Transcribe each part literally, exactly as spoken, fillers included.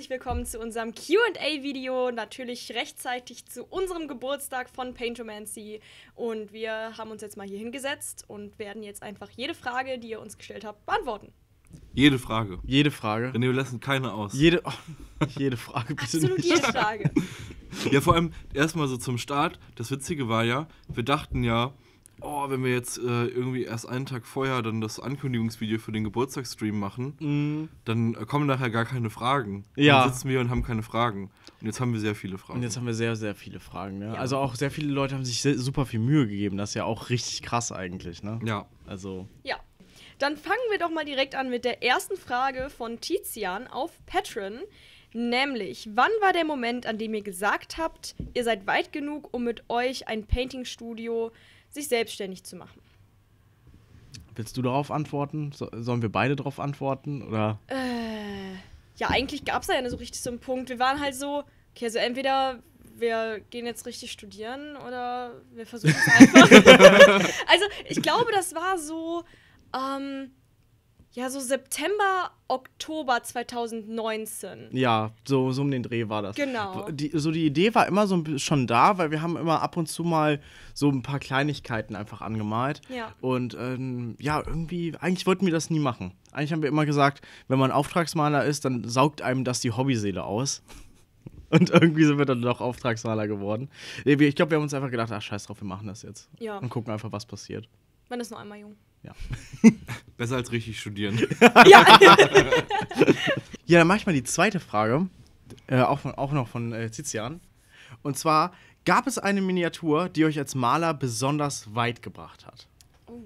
herzlich willkommen zu unserem Q and A-Video, natürlich rechtzeitig zu unserem Geburtstag von Paintomancy. Und wir haben uns jetzt mal hier hingesetzt und werden jetzt einfach jede Frage, die ihr uns gestellt habt, beantworten. Jede Frage. Jede Frage. René, wir lassen keine aus. Jede, oh, jede Frage, bitte Absolut nicht. jede Frage. Ja, vor allem erstmal so zum Start. Das Witzige war ja, wir dachten ja, oh, wenn wir jetzt äh, irgendwie erst einen Tag vorher dann das Ankündigungsvideo für den Geburtstagsstream machen, Mm. dann äh, kommen nachher gar keine Fragen. Ja. Dann sitzen wir und haben keine Fragen. Und jetzt haben wir sehr viele Fragen. Und jetzt haben wir sehr, sehr viele Fragen. Ne? Ja. Also auch sehr viele Leute haben sich sehr, super viel Mühe gegeben. Das ist ja auch richtig krass eigentlich. Ne? Ja. Also. Ja, dann fangen wir doch mal direkt an mit der ersten Frage von Tizian auf Patreon. Nämlich, wann war der Moment, an dem ihr gesagt habt, ihr seid weit genug, um mit euch ein Painting-Studio sich selbstständig zu machen? Willst du darauf antworten? So, sollen wir beide darauf antworten? Oder? Äh, ja, eigentlich gab es da ja nicht so richtig so einen Punkt. Wir waren halt so, okay, also entweder wir gehen jetzt richtig studieren oder wir versuchen es einfach. Also, ich glaube, das war so, ähm, ja, so September, Oktober zweitausendneunzehn. Ja, so, so um den Dreh war das. Genau. Die, so die Idee war immer so ein bi- schon da, weil wir haben immer ab und zu mal so ein paar Kleinigkeiten einfach angemalt. Ja. Und ähm, ja, irgendwie, eigentlich wollten wir das nie machen. Eigentlich haben wir immer gesagt, wenn man Auftragsmaler ist, dann saugt einem das die Hobbyseele aus. Und irgendwie sind wir dann doch Auftragsmaler geworden. Ich glaube, wir haben uns einfach gedacht, ach scheiß drauf, wir machen das jetzt. Ja. Und gucken einfach, was passiert. Man ist noch einmal jung. Ja. Besser als richtig studieren. Ja. Ja, dann mache ich mal die zweite Frage. Äh, auch, von, auch noch von äh, Tizian. Und zwar, gab es eine Miniatur, die euch als Maler besonders weit gebracht hat? Oh.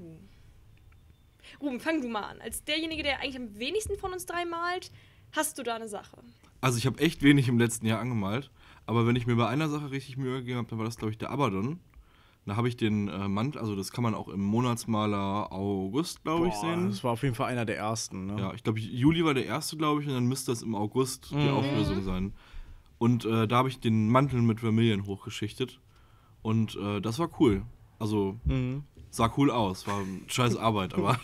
Ruben, fang du mal an. Als derjenige, der eigentlich am wenigsten von uns drei malt, hast du da eine Sache. Also ich habe echt wenig im letzten Jahr angemalt. Aber wenn ich mir bei einer Sache richtig Mühe gegeben habe, dann war das, glaube ich, der Abaddon. Da habe ich den äh, Mantel, also das kann man auch im Monatsmaler August, glaube ich, Boah, sehen. das war auf jeden Fall einer der ersten. Ne? Ja, ich glaube, Juli war der erste, glaube ich, und dann müsste das im August die Mhm. Auflösung sein. Und äh, da habe ich den Mantel mit Vermillion hochgeschichtet. Und äh, das war cool. Also, Mhm. sah cool aus. War scheiß Arbeit, aber.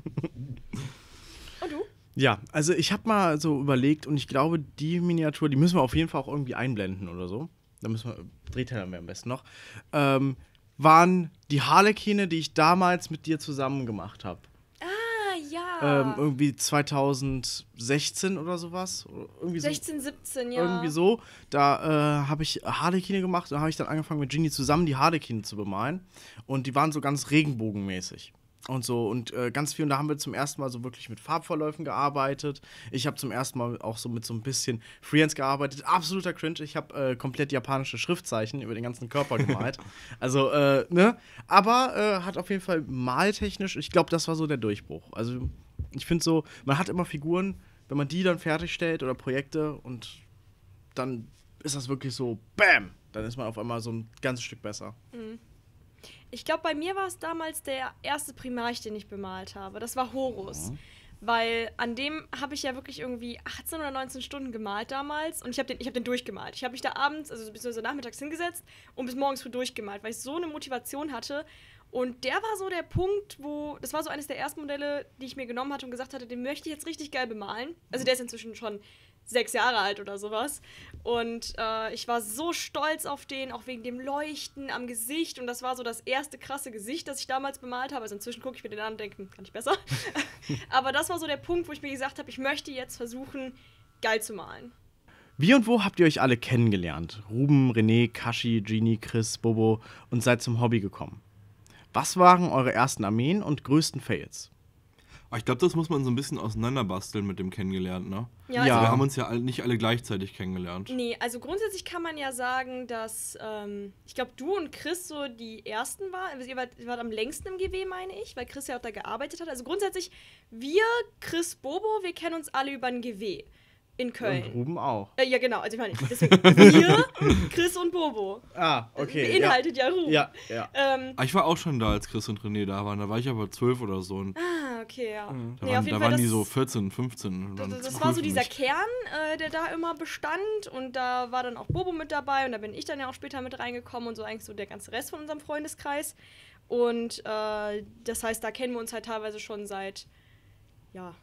Und du? Ja, also ich habe mal so überlegt und ich glaube, die Miniatur, die müssen wir auf jeden Fall auch irgendwie einblenden oder so. Da müssen wir, Drehteil haben wir am besten noch. Ähm, waren die Harlekine, die ich damals mit dir zusammen gemacht habe. Ah, ja. Ähm, irgendwie zweitausendsechzehn oder sowas. Oder irgendwie so. sechzehn, siebzehn, ja. Irgendwie so. Da äh, habe ich Harlekine gemacht und habe ich dann angefangen mit Genie zusammen die Harlekine zu bemalen. Und die waren so ganz regenbogenmäßig. Und so und äh, ganz viel. Und da haben wir zum ersten Mal so wirklich mit Farbverläufen gearbeitet. Ich habe zum ersten Mal auch so mit so ein bisschen Freehance gearbeitet. Absoluter Cringe. Ich habe äh, komplett japanische Schriftzeichen über den ganzen Körper gemalt. Also, äh, ne? Aber äh, hat auf jeden Fall maltechnisch, ich glaube, das war so der Durchbruch. Also, ich finde so, man hat immer Figuren, wenn man die dann fertigstellt oder Projekte und dann ist das wirklich so, bam! Dann ist man auf einmal so ein ganzes Stück besser. Ich glaube, bei mir war es damals der erste Primarch, den ich bemalt habe. Das war Horus. Weil an dem habe ich ja wirklich irgendwie achtzehn oder neunzehn Stunden gemalt damals. Und ich habe den, ich hab den durchgemalt. Ich habe mich da abends, also bis nachmittags hingesetzt und bis morgens früh durchgemalt, weil ich so eine Motivation hatte. Und der war so der Punkt, wo, das war so eines der ersten Modelle, die ich mir genommen hatte und gesagt hatte, den möchte ich jetzt richtig geil bemalen. Also der ist inzwischen schon sechs Jahre alt oder sowas. Und äh, ich war so stolz auf den, auch wegen dem Leuchten am Gesicht. Und das war so das erste krasse Gesicht, das ich damals bemalt habe. Also inzwischen gucke ich mir den an und denke, hm, kann ich besser. Aber das war so der Punkt, wo ich mir gesagt habe, ich möchte jetzt versuchen, geil zu malen. Wie und wo habt ihr euch alle kennengelernt? Ruben, René, Kashi, Genie, Chris, Bobo und seid zum Hobby gekommen. Was waren eure ersten Armeen und größten Fails? Aber ich glaube, das muss man so ein bisschen auseinanderbasteln mit dem Kennengelernt, ne? Ja, Ja. Also wir haben uns ja all- nicht alle gleichzeitig kennengelernt. Nee, also grundsätzlich kann man ja sagen, dass, ähm, ich glaube, du und Chris so die Ersten waren. Also ihr wart, ihr wart am längsten im G W, meine ich, weil Chris ja auch da gearbeitet hat. Also grundsätzlich, wir, Chris, Bobo, wir kennen uns alle über ein G W in Köln. Und Ruben auch. Äh, ja, genau, also ich meine, deswegen, wir, Chris und Bobo. Ah, okay. Beinhaltet ja, Ruben. Ja, ja. Ähm, Ah, ich war auch schon da, als Chris und René da waren. Da war ich aber zwölf oder so. Und ah, okay, ja. da Nee, waren, auf da jeden Fall, waren die das- so vierzehn, fünfzehn. Und Das, dann das cool war so für dieser mich. Kern, äh, der da immer bestand und da war dann auch Bobo mit dabei und da bin ich dann ja auch später mit reingekommen und so eigentlich so der ganze Rest von unserem Freundeskreis. Und äh, das heißt, da kennen wir uns halt teilweise schon seit, ja,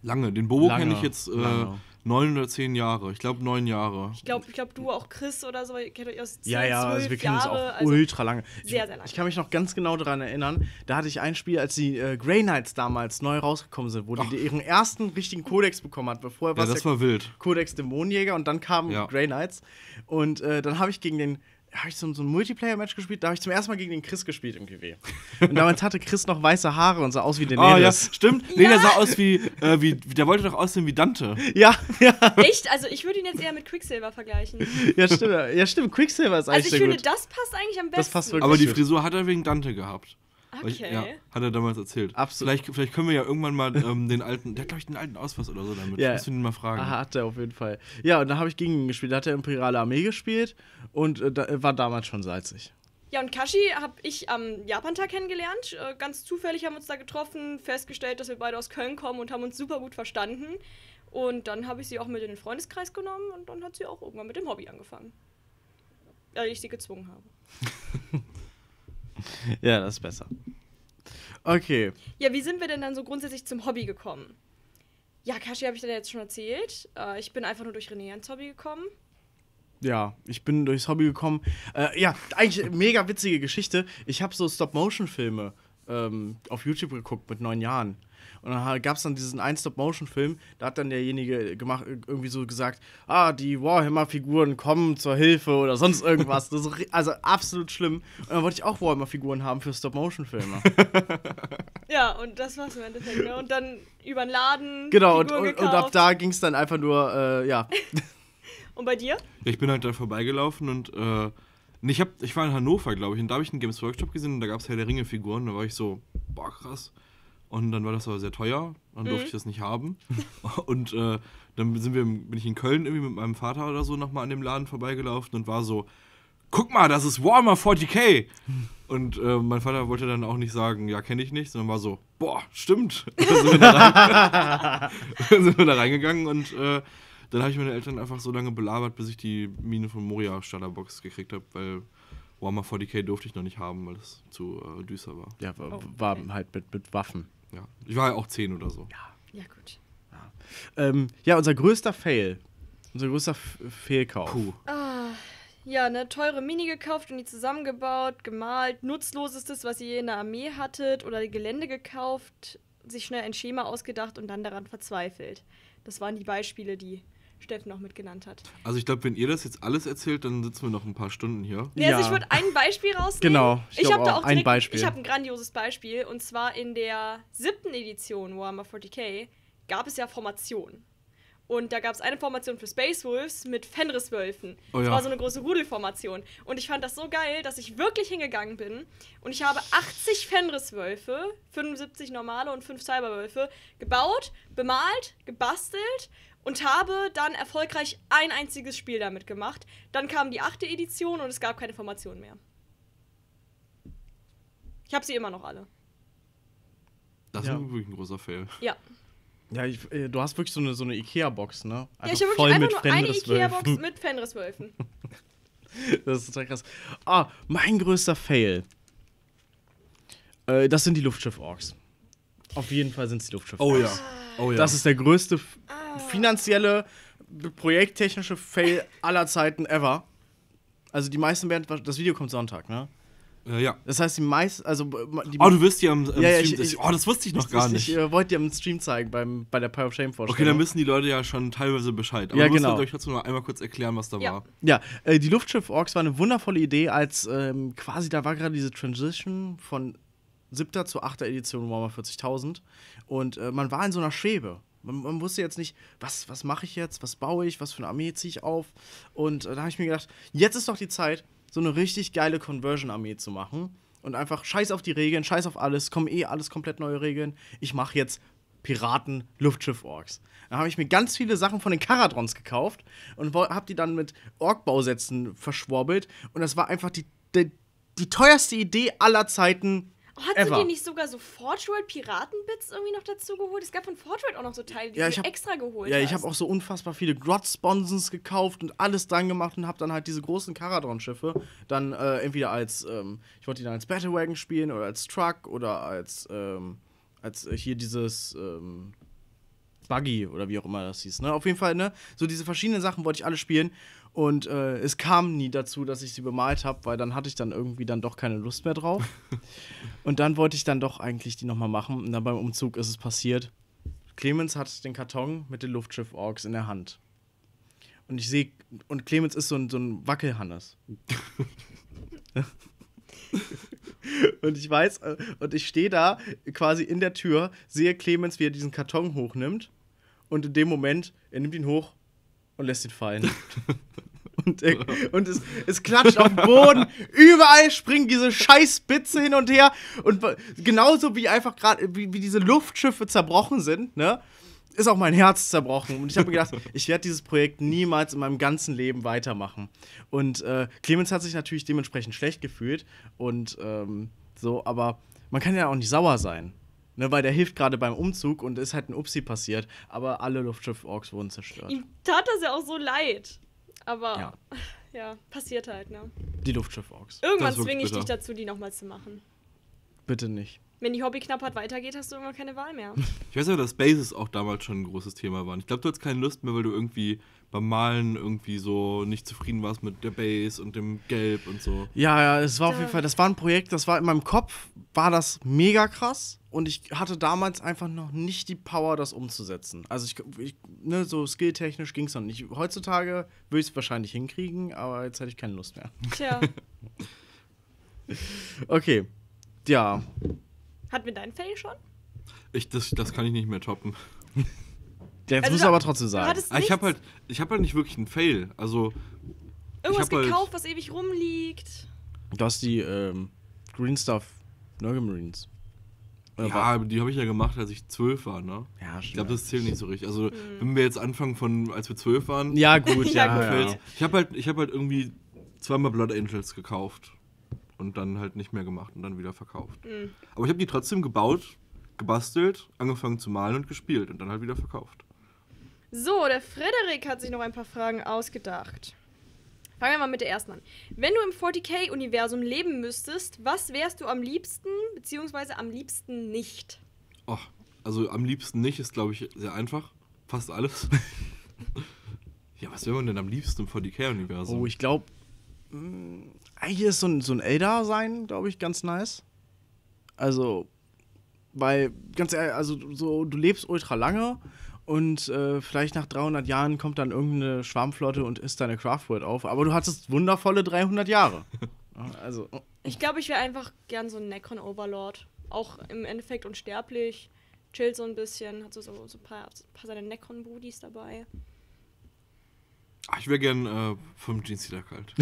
Lange. Den Bobo Lange, kenne ich jetzt äh, lange. neun oder zehn Jahre. Ich glaube neun Jahre. Ich glaube, ich glaub, du auch Chris oder so, ihr kennt euch aus zehn, Ja, ja, also wir zwölf kennen uns Jahre. auch Also ultra lange. sehr, sehr lange. Ich kann mich noch ganz genau daran erinnern, da hatte ich ein Spiel, als die äh, Grey Knights damals neu rausgekommen sind, wo die, die ihren ersten richtigen Kodex bekommen hat. Vorher war Ja, es das der war wild. Kodex Dämonenjäger und dann kamen Ja. Grey Knights. Und äh, dann habe ich gegen den, habe ich so, so ein Multiplayer-Match gespielt, da habe ich zum ersten Mal gegen den Chris gespielt im G W. Und damals hatte Chris noch weiße Haare und sah aus wie Ah, ja, Daenerys. stimmt. Nee, der sah aus wie, äh, wie, der wollte doch aussehen wie Dante. Ja, ja, Echt? Also ich würde ihn jetzt eher mit Quicksilver vergleichen. ja, stimmt. Ja, stimmt. Quicksilver ist eigentlich Also ich sehr finde, gut. das passt eigentlich am besten. Das passt wirklich. Aber die gut. Frisur hat er wegen Dante gehabt. Weil Ich, Okay. ja, hat er damals erzählt. Absolut. Vielleicht, vielleicht können wir ja irgendwann mal ähm, den alten, der hat glaube ich den alten Ausweis oder so damit. Ja. Müssen wir ihn mal fragen. Aha, hat er auf jeden Fall. Ja, und da habe ich gegen ihn gespielt. Da hat er Imperiale Armee gespielt und äh, da, äh, war damals schon salzig. Ja, und Kashi habe ich am Japantag kennengelernt. Äh, ganz zufällig haben wir uns da getroffen, festgestellt, dass wir beide aus Köln kommen und haben uns super gut verstanden. Und dann habe ich sie auch mit in den Freundeskreis genommen und dann hat sie auch irgendwann mit dem Hobby angefangen. Weil ich sie gezwungen habe. Ja, das ist besser. Okay. Ja, wie sind wir denn dann so grundsätzlich zum Hobby gekommen? Ja, Kashi habe ich dir jetzt schon erzählt. Äh, ich bin einfach nur durch René ins Hobby gekommen. Ja, ich bin durchs Hobby gekommen. Äh, ja, eigentlich eine mega witzige Geschichte. Ich habe so Stop-Motion-Filme ähm, auf YouTube geguckt mit neun Jahren. Und dann gab es dann diesen einen Stop-Motion-Film, da hat dann derjenige gemacht, irgendwie so gesagt, ah, die Warhammer-Figuren kommen zur Hilfe oder sonst irgendwas. Das ist, ri- also absolut schlimm. Und dann wollte ich auch Warhammer-Figuren haben für Stop-Motion-Filme. Ja, und das war's im Endeffekt. Ne? Und dann über den Laden. Genau, und, Figuren und, und ab gekauft. da ging es dann einfach nur, äh, ja. Und bei dir? Ja, ich bin halt da vorbeigelaufen und äh, ich, hab, ich war in Hannover, glaube ich, und da habe ich einen Games Workshop gesehen und da gab es Herr der Ringe-Figuren. Da war ich so, boah, krass. Und dann war das aber sehr teuer, dann durfte Mhm. ich das nicht haben. Und äh, dann sind wir, bin ich in Köln irgendwie mit meinem Vater oder so nochmal an dem Laden vorbeigelaufen und war so, guck mal, das ist Warhammer forty K. Und äh, mein Vater wollte dann auch nicht sagen, ja, kenne ich nicht, sondern war so, boah, stimmt. Und dann sind wir da, rein, dann sind wir da reingegangen und äh, dann habe ich meine Eltern einfach so lange belabert, bis ich die Mine von Moria Starterbox gekriegt habe, weil Warhammer forty K durfte ich noch nicht haben, weil es zu äh, düster war. Ja, war, Oh, war okay. halt mit, mit Waffen. Ja. Ich war ja auch zehn oder so. Ja, gut. Ähm, ja, unser größter Fail. Unser größter F Fehlkauf. Puh. Ah, ja, eine teure Mini gekauft und die zusammengebaut, gemalt. Nutzlosestes, was ihr je in der Armee hattet oder Gelände gekauft, sich schnell ein Schema ausgedacht und dann daran verzweifelt. Das waren die Beispiele, die Steffen noch mitgenannt hat. Also ich glaube, wenn ihr das jetzt alles erzählt, dann sitzen wir noch ein paar Stunden hier. Ja. Also Ja. ich würde ein Beispiel rausnehmen. Genau, ich ich glaub habe da auch, auch ein direkt, Beispiel. Ich habe ein grandioses Beispiel und zwar in der siebten Edition Warhammer forty K gab es ja Formationen. Und da gab es eine Formation für Space Wolves mit Fenriswölfen. Oh Das ja. war so eine große Rudelformation. Und ich fand das so geil, dass ich wirklich hingegangen bin und ich habe achtzig Fenriswölfe, fünfundsiebzig normale und fünf Cyberwölfe gebaut, bemalt, gebastelt und habe dann erfolgreich ein einziges Spiel damit gemacht. Dann kam die achte Edition und es gab keine Formation mehr. Ich habe sie immer noch alle. Das Ja. ist wirklich ein großer Fail. Ja. Ja, ich, äh, du hast wirklich so eine, so eine Ikea-Box, ne? Ja, Einfach ich habe voll wirklich mit einfach nur eine Fenriswölfen. Ikea-Box mit Fenriswölfen. Das ist total krass. Ah, mein größter Fail. Äh, das sind die Luftschiff-Orks. Auf jeden Fall sind es die Luftschiff-Orks. Oh ja. Oh ja. Das ist der größte f- Ah. finanzielle, b- projekttechnische Fail aller Zeiten ever. Also die meisten werden, das Video kommt Sonntag, ne? äh, ja. Das heißt, die meisten, also b- die Oh, du wirst ja am, am Ja, ja, Stream. ich- ich- oh, das wusste ich noch gar ich, nicht. Ich äh, wollte dir im Stream zeigen beim, bei der Pile of Shame Vorstellung. Okay, dann wissen die Leute ja schon teilweise Bescheid. Aber Ja, du musst genau. euch trotzdem noch einmal kurz erklären, was da Ja. war. Ja, äh, die Luftschiff-Orks war eine wundervolle Idee, als ähm, quasi da war gerade diese Transition von siebter zu achter Edition Warhammer vierzigtausend und äh, man war in so einer Schwebe. Man, man wusste jetzt nicht, was, was mache ich jetzt, was baue ich, was für eine Armee ziehe ich auf. Und äh, da habe ich mir gedacht, jetzt ist doch die Zeit, so eine richtig geile Conversion-Armee zu machen. Und einfach scheiß auf die Regeln, scheiß auf alles, kommen eh alles komplett neue Regeln. Ich mache jetzt Piraten, Luftschiff-Orks. Da habe ich mir ganz viele Sachen von den Karadrons gekauft und habe die dann mit Ork-Bausätzen verschworbelt. Und das war einfach die, die, die teuerste Idee aller Zeiten. Oh, hast Ever. du dir nicht sogar so Forge World Piratenbits irgendwie noch dazu geholt? Es gab von Forge World auch noch so Teile, die Ja, du ich hab- extra geholt Ja, hast. ich habe auch so unfassbar viele Grot-Sponsons gekauft und alles dran gemacht und habe dann halt diese großen Karadron-Schiffe dann äh, entweder als, ähm, ich wollte die dann als Battlewagon spielen oder als Truck oder als, ähm, als äh, hier dieses, ähm, Buggy oder wie auch immer das hieß. Ne? Auf jeden Fall, ne? So diese verschiedenen Sachen wollte ich alle spielen. Und äh, es kam nie dazu, dass ich sie bemalt habe, weil dann hatte ich dann irgendwie dann doch keine Lust mehr drauf. Und dann wollte ich dann doch eigentlich die nochmal machen. Und dann beim Umzug ist es passiert. Clemens hat den Karton mit den Luftschiff-Orks in der Hand. Und ich sehe, und Clemens ist so ein, so ein Wackelhannes. Und ich weiß, äh, und ich stehe da quasi in der Tür, sehe Clemens, wie er diesen Karton hochnimmt. Und in dem Moment, er nimmt ihn hoch und lässt ihn fallen. Und, er, und es, es klatscht auf den Boden. Überall springen diese scheiß Spitze hin und her. Und genauso wie einfach gerade, wie, wie diese Luftschiffe zerbrochen sind, ne, ist auch mein Herz zerbrochen. Und ich habe mir gedacht, ich werde dieses Projekt niemals in meinem ganzen Leben weitermachen. Und äh, Clemens hat sich natürlich dementsprechend schlecht gefühlt. Und ähm, so, aber man kann ja auch nicht sauer sein. Ne, weil der hilft gerade beim Umzug und ist halt ein Upsi passiert. Aber alle Luftschiff-Orks wurden zerstört. Ihm tat das ja auch so leid. Aber Ja. ja, passiert halt, ne? Die Luftschiff-Orks. Irgendwann Das ist wirklich zwinge ich dich bitter. dazu, die nochmal zu machen. Bitte nicht. Wenn die Hobbyknappheit weitergeht, hast du irgendwann keine Wahl mehr. Ich weiß ja, dass Bases auch damals schon ein großes Thema waren. Ich glaube, du hattest keine Lust mehr, weil du irgendwie beim Malen irgendwie so nicht zufrieden warst mit der Base und dem Gelb und so. Ja, ja, es war auf Da- jeden Fall, das war ein Projekt, das war in meinem Kopf, war das mega krass und ich hatte damals einfach noch nicht die Power, das umzusetzen. Also ich, ich ne, so skilltechnisch ging es noch nicht. Heutzutage würde ich es wahrscheinlich hinkriegen, aber jetzt hätte ich keine Lust mehr. Tja, Okay, ja. hatten wir deinen Fail schon? Ich, das, das kann ich nicht mehr toppen. Jetzt Also muss du- ich aber trotzdem Du sagen. hattest Aber ich habe nichts- halt, ich hab halt nicht wirklich einen Fail. Also, irgendwas ich hab halt- gekauft, was ewig rumliegt. Du hast die ähm, Green Stuff Nurgle-Marines. Oder ja, war- aber die habe ich ja gemacht, als ich zwölf war, ne? ja, Ich glaube, das zählt nicht so richtig. Also, wenn wir jetzt anfangen von, als wir zwölf waren, Ja, gut, Ja, ja, gut. ja, fällt's. ja. Ich habe halt, ich hab halt irgendwie zweimal Blood Angels gekauft. Und dann halt nicht mehr gemacht und dann wieder verkauft. Mhm. Aber ich habe die trotzdem gebaut, gebastelt, angefangen zu malen und gespielt und dann halt wieder verkauft. So, der Frederik hat sich noch ein paar Fragen ausgedacht. Fangen wir mal mit der ersten an. Wenn du im forty K-Universum leben müsstest, was wärst du am liebsten, beziehungsweise am liebsten nicht? Oh, also am liebsten nicht, ist glaube ich sehr einfach. Fast alles. Ja, was wäre man denn am liebsten im forty K-Universum? Oh, ich glaube, eigentlich ist so ein, so ein Eldar sein, glaube ich, ganz nice. Also, weil, ganz ehrlich, also so, du lebst ultra lange und äh, vielleicht nach dreihundert Jahren kommt dann irgendeine Schwarmflotte und isst deine Craftworld auf, aber du hattest wundervolle dreihundert Jahre. Ja, also, oh, Ich glaube, ich wäre einfach gern so ein Necron-Overlord. Auch im Endeffekt unsterblich. Chillt so ein bisschen, hat so, so, so ein paar, so ein paar seine Necron-Budis dabei. Ach, ich wäre gern äh, vom Gene Stealer kalt.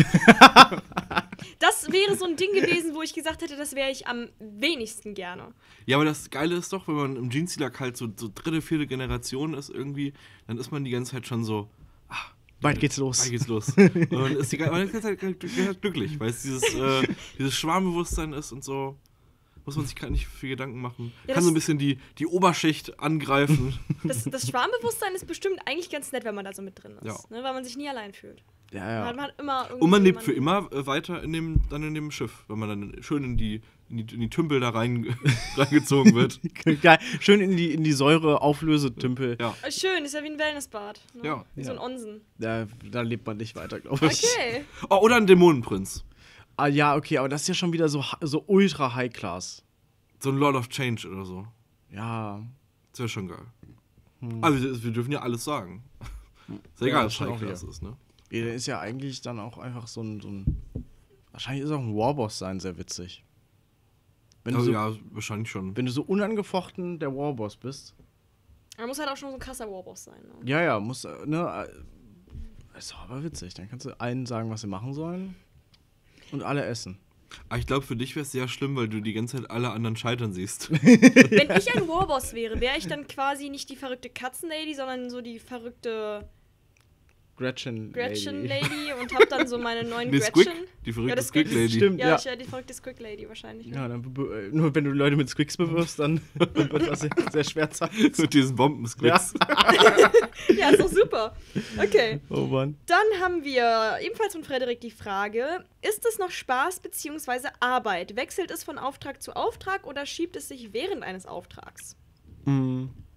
Das wäre so ein Ding gewesen, wo ich gesagt hätte, das wäre ich am wenigsten gerne. Ja, aber das Geile ist doch, wenn man im Gene Stealer kalt so, so dritte, vierte Generation ist irgendwie, dann ist man die ganze Zeit schon so, bald geht's los. bald geht's los. Und man ist die ganze Zeit glücklich, weil es dieses, äh, dieses Schwarmbewusstsein ist und so. Muss man sich gar nicht viel Gedanken machen. Ja, Kann so das- ein bisschen die, die Oberschicht angreifen. Das, das Schwarmbewusstsein ist bestimmt eigentlich ganz nett, wenn man da so mit drin ist. Ja. Ne, weil man sich nie allein fühlt. Ja, Man ja. hat, man hat immer irgendwie Und man lebt für jemanden- immer äh, weiter in dem, dann in dem Schiff, wenn man dann schön in die, in die, in die Tümpel da rein, reingezogen wird. Geil. Schön in die, in die Säure-Auflösetümpel. Ja. Ah, schön, ist ja wie ein Wellnessbad. Ne? Ja. Wie so ein Ja. Onsen. Da, da lebt man nicht weiter, glaube ich. Okay. Oh, oder ein Dämonenprinz. Ah, ja, okay, aber das ist ja schon wieder so, so ultra High-Class. So ein Lord of Change oder so. Ja. Das wäre schon geil. Aber wir, wir dürfen ja alles sagen. Ist ja Ja, egal, das was schon auch High Class ist, ne? Ja, der ist ja eigentlich dann auch einfach so ein, so ein. Wahrscheinlich ist auch ein Warboss sein sehr witzig. Wenn du, Also, so, ja, wahrscheinlich schon. wenn du so unangefochten der Warboss bist. Man muss halt auch schon so ein krasser Warboss sein. Ne? Ja, ja, muss. äh, Ne, äh, ist doch aber witzig. Dann kannst du allen sagen, was sie machen sollen. Und alle essen. Aber ich glaube, für dich wäre es sehr schlimm, weil du die ganze Zeit alle anderen scheitern siehst. Wenn ich ein Warboss wäre, wäre ich dann quasi nicht die verrückte Katzenlady, sondern so die verrückte Gretchen. Gretchen Lady. Lady und hab dann so meine neuen Nee, Gretchen. Squig, die verrückte Ja, das Squig geht- Lady. Stimmt, Ja, ja. ich wäre die verrückte Squig Lady wahrscheinlich. Ne? Ja, dann, be- äh, nur wenn du Leute mit Squicks bewirfst, dann wird das sehr, sehr schwer sein. Mit diesen Bombensquigs. Ja, ist doch super. Okay. Oh Mann. Dann haben wir ebenfalls von Frederik die Frage: Ist es noch Spaß bzw. Arbeit? Wechselt es von Auftrag zu Auftrag oder schiebt es sich während eines Auftrags? Mhm.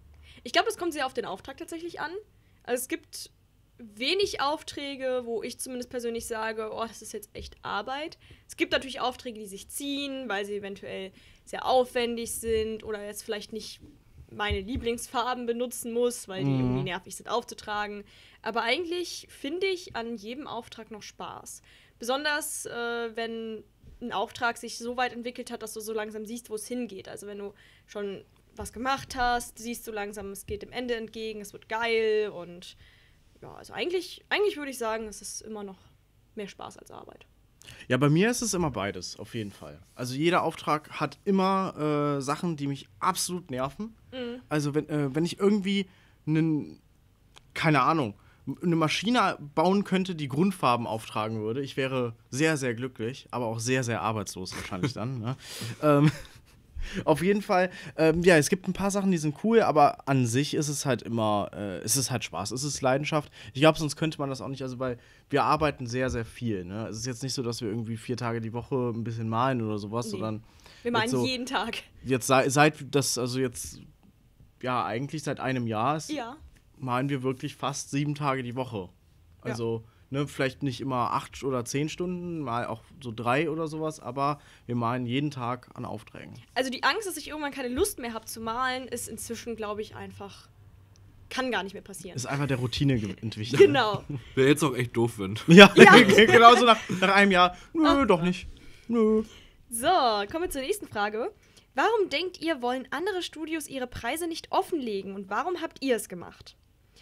Ich glaube, das kommt sehr auf den Auftrag tatsächlich an. Also es gibt wenig Aufträge, wo ich zumindest persönlich sage, oh, das ist jetzt echt Arbeit. Es gibt natürlich Aufträge, die sich ziehen, weil sie eventuell sehr aufwendig sind oder jetzt vielleicht nicht meine Lieblingsfarben benutzen muss, weil die Mhm. irgendwie nervig sind aufzutragen. Aber eigentlich finde ich an jedem Auftrag noch Spaß. Besonders, äh, wenn ein Auftrag sich so weit entwickelt hat, dass du so langsam siehst, wo es hingeht. Also wenn du schon was gemacht hast, siehst du langsam, es geht dem Ende entgegen, es wird geil und ja, also eigentlich, eigentlich würde ich sagen, es ist immer noch mehr Spaß als Arbeit. Ja, bei mir ist es immer beides, auf jeden Fall. Also jeder Auftrag hat immer äh, Sachen, die mich absolut nerven. Mhm. Also wenn, äh, wenn ich irgendwie einen, keine Ahnung, eine Maschine bauen könnte, die Grundfarben auftragen würde, ich wäre sehr, sehr glücklich, aber auch sehr, sehr arbeitslos wahrscheinlich dann. Ne? ähm, Auf jeden Fall, ähm, ja, es gibt ein paar Sachen, die sind cool, aber an sich ist es halt immer, äh, es ist halt Spaß, es ist Leidenschaft. Ich glaube, sonst könnte man das auch nicht, also weil wir arbeiten sehr, sehr viel. Ne? Es ist jetzt nicht so, dass wir irgendwie vier Tage die Woche ein bisschen malen oder sowas, Nee. sondern Wir meinen jetzt so, jeden Tag. jetzt sei, seit das, also jetzt, ja, eigentlich seit einem Jahr ist, Ja. malen wir wirklich fast sieben Tage die Woche. Also, ne, vielleicht nicht immer acht oder zehn Stunden, mal auch so drei oder sowas, aber wir malen jeden Tag an Aufträgen. Also die Angst, dass ich irgendwann keine Lust mehr habe zu malen, ist inzwischen, glaube ich, einfach, kann gar nicht mehr passieren. Ist einfach der Routine ge- entwichen. Genau. Wäre jetzt auch echt doof, wenn. Ja, Ja. genau so nach, nach einem Jahr. Nö, Ah. doch nicht. Nö. So, kommen wir zur nächsten Frage. Warum denkt ihr, wollen andere Studios ihre Preise nicht offenlegen und warum habt ihr es gemacht?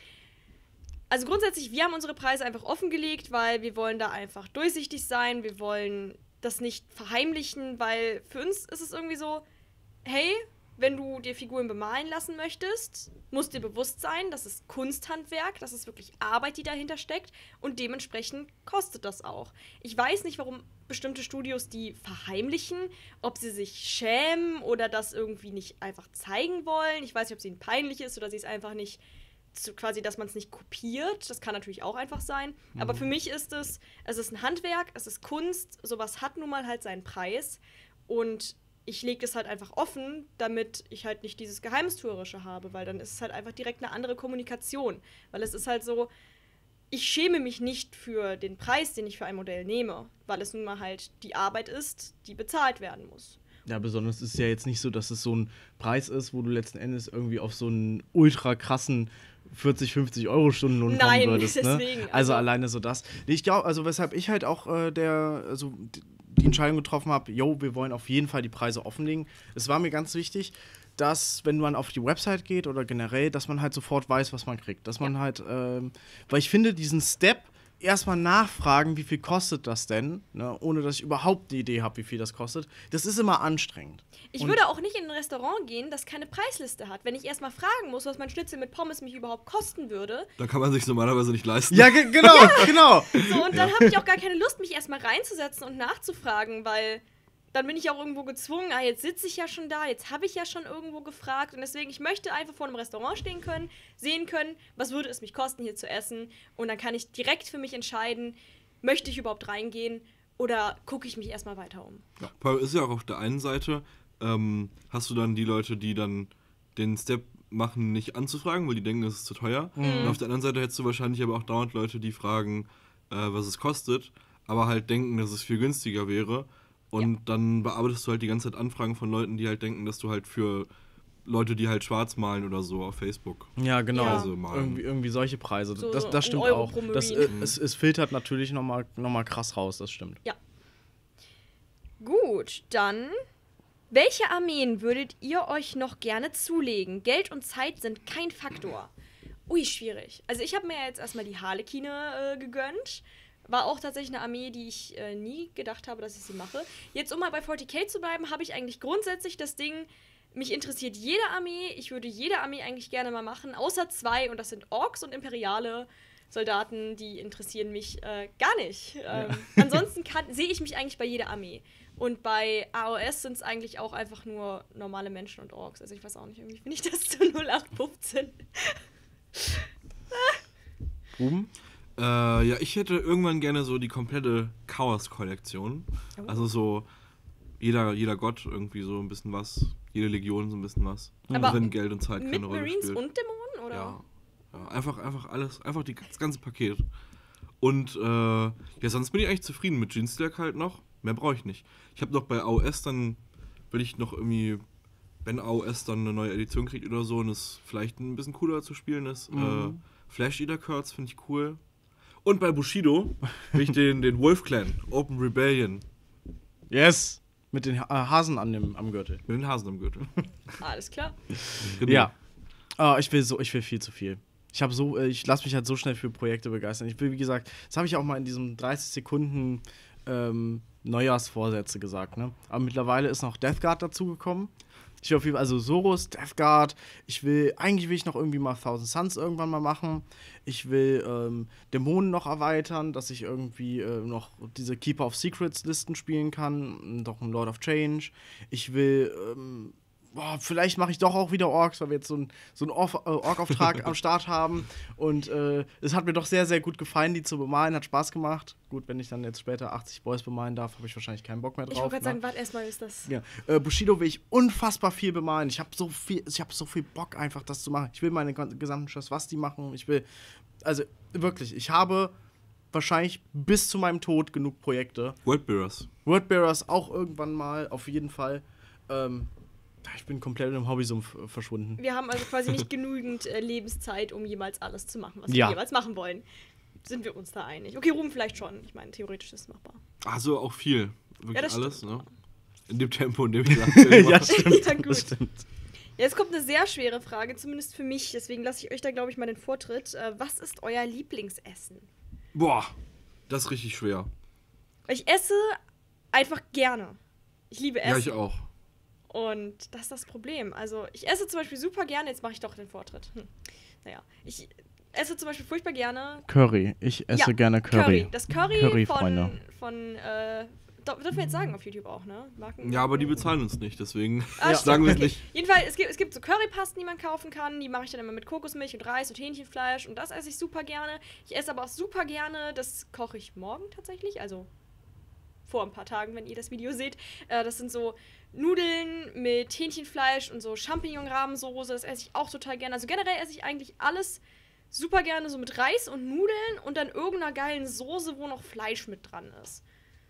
Also grundsätzlich, wir haben unsere Preise einfach offengelegt, weil wir wollen da einfach durchsichtig sein, wir wollen das nicht verheimlichen, weil für uns ist es irgendwie so, hey, wenn du dir Figuren bemalen lassen möchtest, muss dir bewusst sein, das ist Kunsthandwerk, das ist wirklich Arbeit, die dahinter steckt und dementsprechend kostet das auch. Ich weiß nicht, warum bestimmte Studios die verheimlichen, ob sie sich schämen oder das irgendwie nicht einfach zeigen wollen. Ich weiß nicht, ob es ihnen peinlich ist oder sie es einfach nicht, zu, quasi, dass man es nicht kopiert. Das kann natürlich auch einfach sein. Mhm. Aber für mich ist es, es ist ein Handwerk, es ist Kunst, sowas hat nun mal halt seinen Preis und ich lege es halt einfach offen, damit ich halt nicht dieses Geheimnistuerische habe, weil dann ist es halt einfach direkt eine andere Kommunikation. Weil es ist halt so, ich schäme mich nicht für den Preis, den ich für ein Modell nehme, weil es nun mal halt die Arbeit ist, die bezahlt werden muss. Ja, besonders ist es ja jetzt nicht so, dass es so ein Preis ist, wo du letzten Endes irgendwie auf so einen ultra krassen vierzig, fünfzig Euro Stundenlohn kommen Nein, würdest. deswegen, Ne? Also, also- alleine so das. Ich glaube, also weshalb ich halt auch äh, der, also die Entscheidung getroffen habe, yo, wir wollen auf jeden Fall die Preise offenlegen. Es war mir ganz wichtig, dass, wenn man auf die Website geht oder generell, dass man halt sofort weiß, was man kriegt. Dass man halt, ähm, weil ich finde, diesen Step, erstmal nachfragen, wie viel kostet das denn, ne, ohne dass ich überhaupt eine Idee habe, wie viel das kostet, das ist immer anstrengend. Ich Und- würde auch nicht in ein Restaurant gehen, das keine Preisliste hat. Wenn ich erstmal fragen muss, was mein Schnitzel mit Pommes mich überhaupt kosten würde. Da kann man sich normalerweise nicht leisten. Ja, ge genau, genau. So, und dann habe ich auch gar keine Lust, mich erstmal reinzusetzen und nachzufragen, weil dann bin ich auch irgendwo gezwungen, ah, jetzt sitze ich ja schon da, jetzt habe ich ja schon irgendwo gefragt. Und deswegen, ich möchte einfach vor einem Restaurant stehen können, sehen können, was würde es mich kosten, hier zu essen. Und dann kann ich direkt für mich entscheiden, möchte ich überhaupt reingehen oder gucke ich mich erstmal weiter um. Ja. Ist ja auch auf der einen Seite, ähm, hast du dann die Leute, die dann den Step machen, nicht anzufragen, weil die denken, das ist zu teuer. Und auf der anderen Seite hättest du wahrscheinlich aber auch dauernd Leute, die fragen, äh, was es kostet, aber halt denken, dass es viel günstiger wäre. Und Ja. dann bearbeitest du halt die ganze Zeit Anfragen von Leuten, die halt denken, dass du halt für Leute, die halt schwarz malen oder so auf Facebook. Ja, genau. Ja. Also malen. Irgendwie, irgendwie solche Preise. So das, ein das stimmt Euro auch. pro Das, äh, Murin. es, es filtert natürlich nochmal noch mal krass raus, das stimmt. Ja. Gut, dann. Welche Armeen würdet ihr euch noch gerne zulegen? Geld und Zeit sind kein Faktor. Ui, schwierig. Also ich habe mir jetzt erstmal die Harlekine äh, gegönnt. War auch tatsächlich eine Armee, die ich äh, nie gedacht habe, dass ich sie mache. Jetzt, um mal bei forty K zu bleiben, habe ich eigentlich grundsätzlich das Ding, mich interessiert jede Armee. Ich würde jede Armee eigentlich gerne mal machen, außer zwei, und das sind Orks und imperiale Soldaten, die interessieren mich äh, gar nicht. Ähm, ansonsten kann- sehe ich mich eigentlich bei jeder Armee. Und bei A O S sind es eigentlich auch einfach nur normale Menschen und Orks. Also ich weiß auch nicht, irgendwie finde ich das zu null acht fünfzehn. Ruben? Äh, ja, ich hätte irgendwann gerne so die komplette Chaos-Kollektion. Oh. Also so jeder, jeder Gott irgendwie so ein bisschen was, jede Legion so ein bisschen was. Aber wenn Geld und Zeit Mit keine Rolle Marines spielt. und Dämonen? oder? Ja. ja. Einfach, einfach alles, einfach die, das ganze Paket. Und äh, ja, sonst bin ich eigentlich zufrieden mit Jeans-Stack halt noch. Mehr brauche ich nicht. Ich habe noch bei A O S dann, will ich noch irgendwie, wenn A O S dann eine neue Edition kriegt oder so und es vielleicht ein bisschen cooler zu spielen ist, mhm. äh, Flash Eater Curls finde ich cool. Und bei Bushido will ich den, den Wolf Clan, Open Rebellion. Yes! Mit den ha Hasen an dem, am Gürtel. Mit den Hasen am Gürtel. Alles klar. Genau. Ja. Oh, ich will so, ich will viel zu viel. Ich habe so, ich lasse mich halt so schnell für Projekte begeistern. Ich will, wie gesagt, das habe ich auch mal in diesem dreißig Sekunden ähm, Neujahrsvorsätze gesagt, ne? Aber mittlerweile ist noch Death Guard dazugekommen. Ich will auf jeden Fall, also Soros, Death Guard. Ich will, eigentlich will ich noch irgendwie mal Thousand Suns irgendwann mal machen. Ich will ähm, Dämonen noch erweitern, dass ich irgendwie äh, noch diese Keeper of Secrets Listen spielen kann. Doch ein Lord of Change. Ich will, ähm, boah, vielleicht mache ich doch auch wieder Orks, weil wir jetzt so einen so ein Orf- äh, Ork-Auftrag am Start haben. Und äh, es hat mir doch sehr, sehr gut gefallen, die zu bemalen. Hat Spaß gemacht. Gut, wenn ich dann jetzt später achtzig Boys bemalen darf, habe ich wahrscheinlich keinen Bock mehr drauf. Ich wollte gerade ne? sagen, warte erstmal, ist das. Ja. Äh, Bushido will ich unfassbar viel bemalen. Ich habe so viel, ich habe so viel Bock einfach, das zu machen. Ich will meine gesamten Schwasti machen. Ich will, also wirklich, ich habe wahrscheinlich bis zu meinem Tod genug Projekte. Worldbearers. Wordbearers auch irgendwann mal, auf jeden Fall. Ähm, ich bin komplett im Hobbysumpf äh, verschwunden. Wir haben also quasi nicht genügend äh, Lebenszeit, um jemals alles zu machen, was Ja. wir jeweils machen wollen. Sind wir uns da einig? Okay, Ruhm vielleicht schon. Ich meine, theoretisch ist es machbar. Also auch viel. Wirklich Ja, das alles, stimmt. ne? In dem Tempo, in dem ich das Ja, stimmt. Ja, gut. Das stimmt. Ja, jetzt kommt eine sehr schwere Frage, zumindest für mich. Deswegen lasse ich euch da, glaube ich, mal den Vortritt. Äh, was ist euer Lieblingsessen? Boah, das ist richtig schwer. Ich esse einfach gerne. Ich liebe Essen. Ja, ich auch. Und das ist das Problem. Also, ich esse zum Beispiel super gerne. Jetzt mache ich doch den Vortritt. Hm. Naja, ich esse zum Beispiel furchtbar gerne. Curry. Ich esse Ja, gerne Curry. Das Curry, Curry, von, Freunde. von äh, dürfen wir jetzt sagen auf YouTube auch, ne? Marken Ja, aber die bezahlen uns nicht, deswegen Ah, sagen wir es okay. nicht. Jedenfalls, es gibt, es gibt so Currypasten, die man kaufen kann. Die mache ich dann immer mit Kokosmilch und Reis und Hähnchenfleisch. Und das esse ich super gerne. Ich esse aber auch super gerne, das koche ich morgen tatsächlich, also vor ein paar Tagen, wenn ihr das Video seht. Äh, das sind so Nudeln mit Hähnchenfleisch und so Champignon-Rahmensoße. Das esse ich auch total gerne. Also generell esse ich eigentlich alles super gerne so mit Reis und Nudeln und dann irgendeiner geilen Soße, wo noch Fleisch mit dran ist.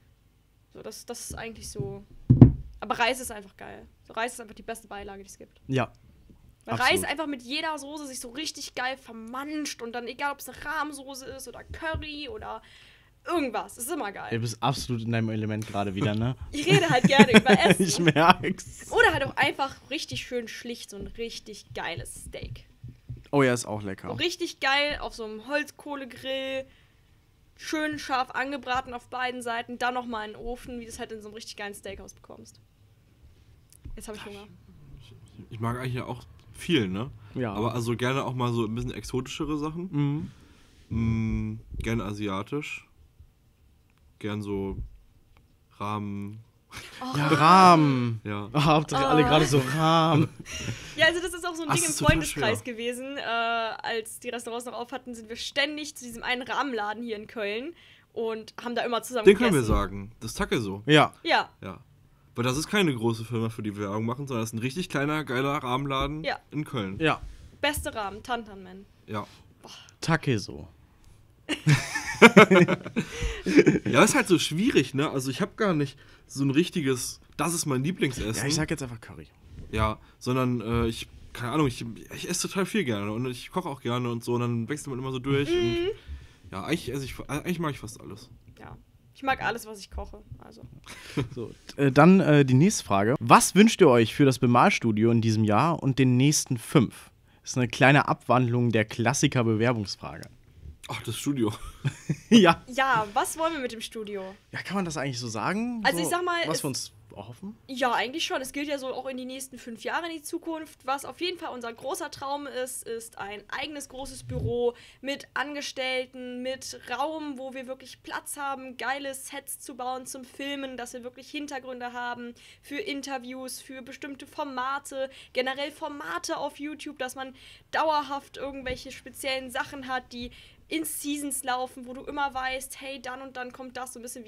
So, das, das ist eigentlich so. Aber Reis ist einfach geil. So, Reis ist einfach die beste Beilage, die es gibt. Ja. Weil Absolut. Reis einfach mit jeder Soße sich so richtig geil vermanscht und dann egal, ob es eine Rahmsoße ist oder Curry oder irgendwas. Das ist immer geil. Du bist absolut in deinem Element gerade wieder, ne? Ich rede halt gerne über Essen. Ich merk's. Oder halt auch einfach richtig schön schlicht so ein richtig geiles Steak. Oh ja, ist auch So lecker. richtig geil auf so einem Holzkohlegrill. Schön scharf angebraten auf beiden Seiten. Dann nochmal in den Ofen, wie du es halt in so einem richtig geilen Steakhouse bekommst. Jetzt habe ich Hunger. Ich mag eigentlich ja auch viel, ne? Ja. Aber also gerne auch mal so ein bisschen exotischere Sachen. Mhm. Mm, gerne asiatisch. Gern so Rahmen. Oh, Ja, Rahmen. Ja. Oh, habt ihr alle gerade so Rahmen. Ja, also das ist auch so ein Ach, Ding das im ist total Freundeskreis schwer. gewesen. Äh, als die Restaurants noch auf hatten, sind wir ständig zu diesem einen Rahmenladen hier in Köln und haben da immer zusammen Den können wir gegessen. sagen. Das ist Takeso. Ja. Ja, Ja. Weil das ist keine große Firma, für die wir Werbung machen, sondern das ist ein richtig kleiner, geiler Rahmenladen Ja. in Köln. Ja. beste Rahmen, Tantanmen. Ja. Takeso. Ja, ist halt so schwierig, ne? Also ich habe gar nicht so ein richtiges, das ist mein Lieblingsessen. Ja, ich sag jetzt einfach Curry. Ja, sondern äh, ich, keine Ahnung, ich, ich esse total viel gerne und ich koche auch gerne und so und dann wechselt man immer so durch und ja, eigentlich, esse ich, eigentlich mag ich fast alles. Ja. Ich mag alles, was ich koche. Also. So, äh, dann äh, die nächste Frage. Was wünscht ihr euch für das Bemalstudio in diesem Jahr und den nächsten fünf? Das ist eine kleine Abwandlung der Klassiker-Bewerbungsfrage. Ach, das Studio. Ja. Ja, was wollen wir mit dem Studio? Ja, kann man das eigentlich so sagen? Also so, ich sag mal, was es- wir uns erhoffen? Ja, eigentlich schon. Es gilt ja so auch in die nächsten fünf Jahre in die Zukunft. Was auf jeden Fall unser großer Traum ist, ist ein eigenes großes Büro mit Angestellten, mit Raum, wo wir wirklich Platz haben, geile Sets zu bauen zum Filmen, dass wir wirklich Hintergründe haben für Interviews, für bestimmte Formate, generell Formate auf YouTube, dass man dauerhaft irgendwelche speziellen Sachen hat, die in Seasons laufen, wo du immer weißt, hey, dann und dann kommt das, so ein bisschen wie im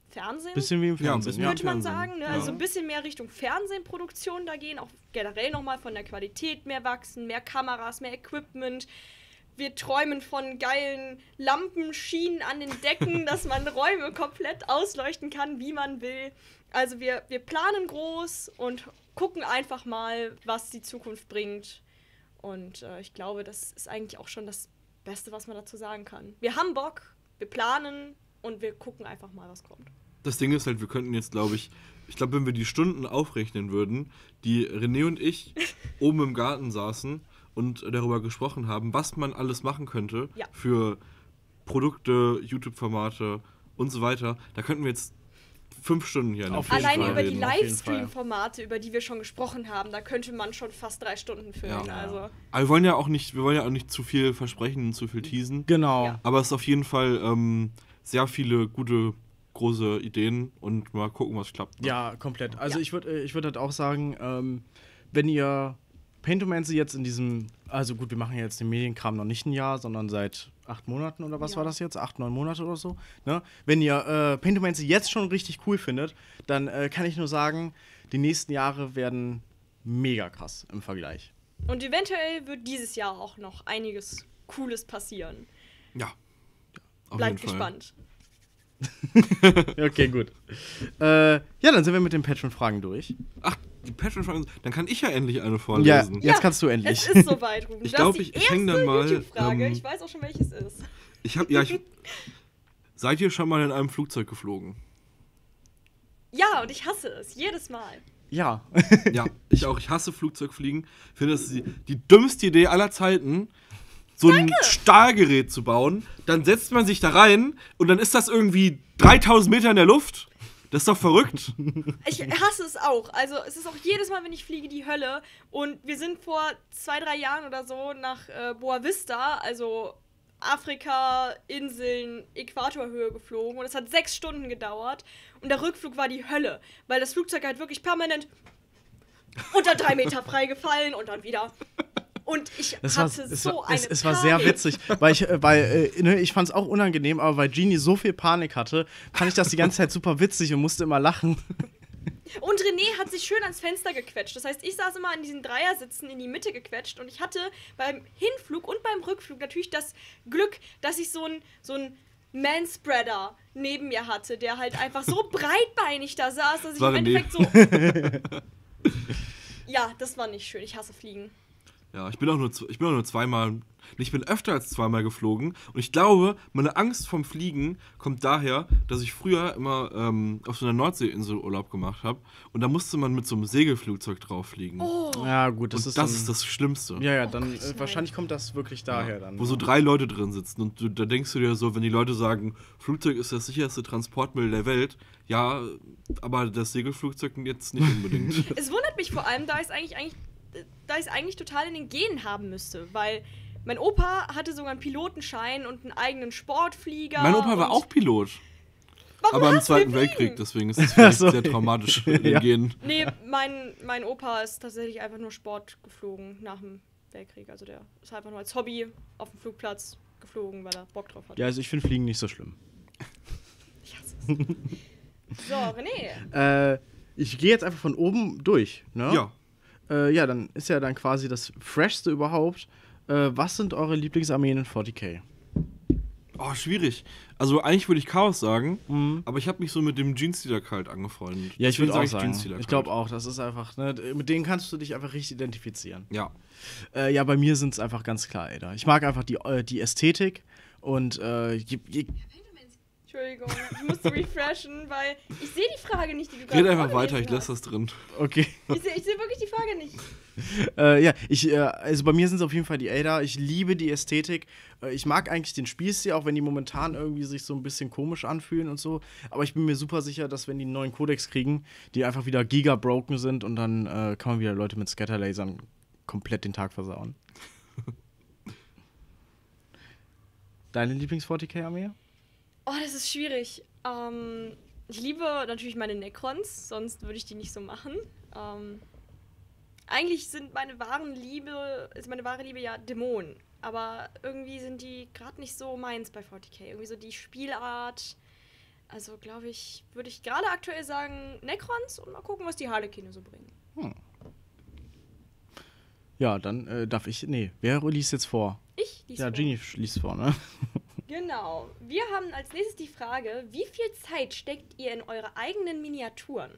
Fernsehen. Bisschen wie im Ja, ein Fernsehen. bisschen Ja, Könnte man Fernsehen. sagen, ne? Ja. Also ein bisschen mehr Richtung Fernsehproduktion da gehen, auch generell nochmal von der Qualität mehr wachsen, mehr Kameras, mehr Equipment. Wir träumen von geilen Lampenschienen an den Decken, dass man Räume komplett ausleuchten kann, wie man will. Also wir, wir planen groß und gucken einfach mal, was die Zukunft bringt. Und äh, ich glaube, das ist eigentlich auch schon das Beste, was man dazu sagen kann. Wir haben Bock, wir planen und wir gucken einfach mal, was kommt. Das Ding ist halt, wir könnten jetzt, glaube ich, ich glaube, wenn wir die Stunden aufrechnen würden, die René und ich oben im Garten saßen und darüber gesprochen haben, was man alles machen könnte Ja. für Produkte, YouTube-Formate und so weiter, da könnten wir jetzt fünf Stunden hier an dem Auf jeden Tisch Alleine Fall über die reden, auf jeden Livestream-Formate, über die wir schon gesprochen haben, da könnte man schon fast drei Stunden füllen. Ja. Also. Aber wir wollen ja auch nicht, wir wollen ja auch nicht zu viel versprechen und zu viel teasen. Genau. Ja. Aber es ist auf jeden Fall ähm, sehr viele gute, große Ideen und mal gucken, was klappt. Ne? Ja, komplett. Also Ja. ich würde ich würd halt auch sagen, ähm, wenn ihr Paintomancy jetzt in diesem, also gut, wir machen ja jetzt den Medienkram noch nicht ein Jahr, sondern seit acht Monaten oder was Ja. war das jetzt? Acht, neun Monate oder so. Ne? Wenn ihr äh, Paintomancy jetzt schon richtig cool findet, dann äh, kann ich nur sagen, die nächsten Jahre werden mega krass im Vergleich. Und eventuell wird dieses Jahr auch noch einiges Cooles passieren. Ja. Auf Bleibt jeden Fall. gespannt. Okay, gut. Äh, ja, dann sind wir mit den Patreon-Fragen durch. Ach, die Patreon-Fragen, dann kann ich ja endlich eine Ja, vorlesen. jetzt Ja, kannst du endlich. Es ist soweit, Ruben. Ich Das glaub, ist die ich- ich häng dann erste mal, YouTube-Frage. ähm, Ich weiß auch schon, welches ist. Ich hab, ja, ich. Seid ihr schon mal in einem Flugzeug geflogen? Ja, und ich hasse es. Jedes Mal. Ja. Ja, ich auch. Ich hasse Flugzeugfliegen. Ich finde, das ist die, die dümmste Idee aller Zeiten, so ein Stahlgerät zu bauen. Dann setzt man sich da rein und dann ist das irgendwie dreitausend Meter in der Luft. Das ist doch verrückt. Ich hasse es auch. Also es ist auch jedes Mal, wenn ich fliege, die Hölle. Und wir sind vor zwei, drei Jahren oder so nach äh, Boa Vista, also Afrika, Inseln, Äquatorhöhe geflogen. Und es hat sechs Stunden gedauert. Und der Rückflug war die Hölle. Weil das Flugzeug halt wirklich permanent unter drei Meter freigefallen und dann wieder. Und ich Es war, hatte es, so war, eine es, es war sehr Panik. witzig, weil ich, äh, weil, äh, ne, ich fand es auch unangenehm, aber weil Genie so viel Panik hatte, fand ich das die ganze Zeit super witzig und musste immer lachen. Und René hat sich schön ans Fenster gequetscht. Das heißt, ich saß immer in diesen Dreiersitzen in die Mitte gequetscht und ich hatte beim Hinflug und beim Rückflug natürlich das Glück, dass ich so ein so ein Manspreader neben mir hatte, der halt einfach so breitbeinig da saß, dass ich War im René. Endeffekt so... Ja, das war nicht schön. Ich hasse Fliegen. Ja, ich bin auch nur, z- ich bin auch nur zweimal, ich bin öfter als zweimal geflogen und ich glaube, meine Angst vom Fliegen kommt daher, dass ich früher immer ähm, auf so einer Nordseeinsel Urlaub gemacht habe und da musste man mit so einem Segelflugzeug drauf fliegen. Oh, Ja, gut, das und ist das dann, ist das Schlimmste. Ja, ja, dann Gott, äh, nein. wahrscheinlich kommt das wirklich daher dann. Wo so ne? drei Leute drin sitzen und du, da denkst du dir so, wenn die Leute sagen, Flugzeug ist das sicherste Transportmittel der Welt, ja, aber das Segelflugzeug jetzt nicht unbedingt. es wundert mich vor allem, da ich es eigentlich, eigentlich, da ich es eigentlich total in den Genen haben müsste, weil mein Opa hatte sogar einen Pilotenschein und einen eigenen Sportflieger. Mein Opa war und auch Pilot, Warum aber im hast du Zweiten fliegen? Weltkrieg, deswegen ist es vielleicht so. sehr traumatisch in den Ja. Genen. Nee, mein, mein Opa ist tatsächlich einfach nur Sport geflogen nach dem Weltkrieg. Also der ist einfach nur als Hobby auf dem Flugplatz geflogen, weil er Bock drauf hatte. Ja, also ich finde Fliegen nicht so schlimm. Ich hasse es. So, René. Äh, ich gehe jetzt einfach von oben durch, ne? Ja. Äh, ja, dann ist ja dann quasi das Freshste überhaupt. Äh, was sind eure Lieblingsarmeen in forty K? Oh, schwierig. Also eigentlich würde ich Chaos sagen, aber ich habe mich so mit dem Jeans-Dealer Kalt angefreundet. Ja, ich Deswegen würde auch sag sagen. Jeans-Dealer Ich glaube Kalt. auch, das ist einfach, ne, mit denen kannst du dich einfach richtig identifizieren. Ja. Äh, ja, bei mir sind es einfach ganz klar, Alter. Ich mag einfach die, äh, die Ästhetik und äh, je, je, Entschuldigung, ich musste refreshen, weil ich sehe die Frage nicht, die du gerade Red einfach vorgelesen weiter, ich lasse hast. das drin. okay. Ich sehe ich seh wirklich die Frage nicht. Äh, ja, ich, äh, also bei mir sind es auf jeden Fall die Ada. Ich liebe die Ästhetik. Äh, ich mag eigentlich den Spielstil, auch wenn die momentan irgendwie sich so ein bisschen komisch anfühlen und so. Aber ich bin mir super sicher, dass wenn die einen neuen Codex kriegen, die einfach wieder giga-broken sind und dann äh, kann man wieder Leute mit Scatterlasern komplett den Tag versauen. Deine Lieblings-forty K-Armee? Oh, das ist schwierig. Ähm, ich liebe natürlich meine Necrons, sonst würde ich die nicht so machen. Ähm, eigentlich sind meine wahren Liebe, ist meine wahre Liebe ja Dämonen. Aber irgendwie sind die gerade nicht so meins bei forty K. Irgendwie so die Spielart, Also, glaube ich, würde ich gerade aktuell sagen Necrons und mal gucken, was die Harlekine so bringen. Hm. Ja, dann äh, darf ich. Nee, wer liest jetzt vor? Ich lies Ja, vor. Genie liest vor, ne? Genau. Wir haben als nächstes die Frage, wie viel Zeit steckt ihr in eure eigenen Miniaturen?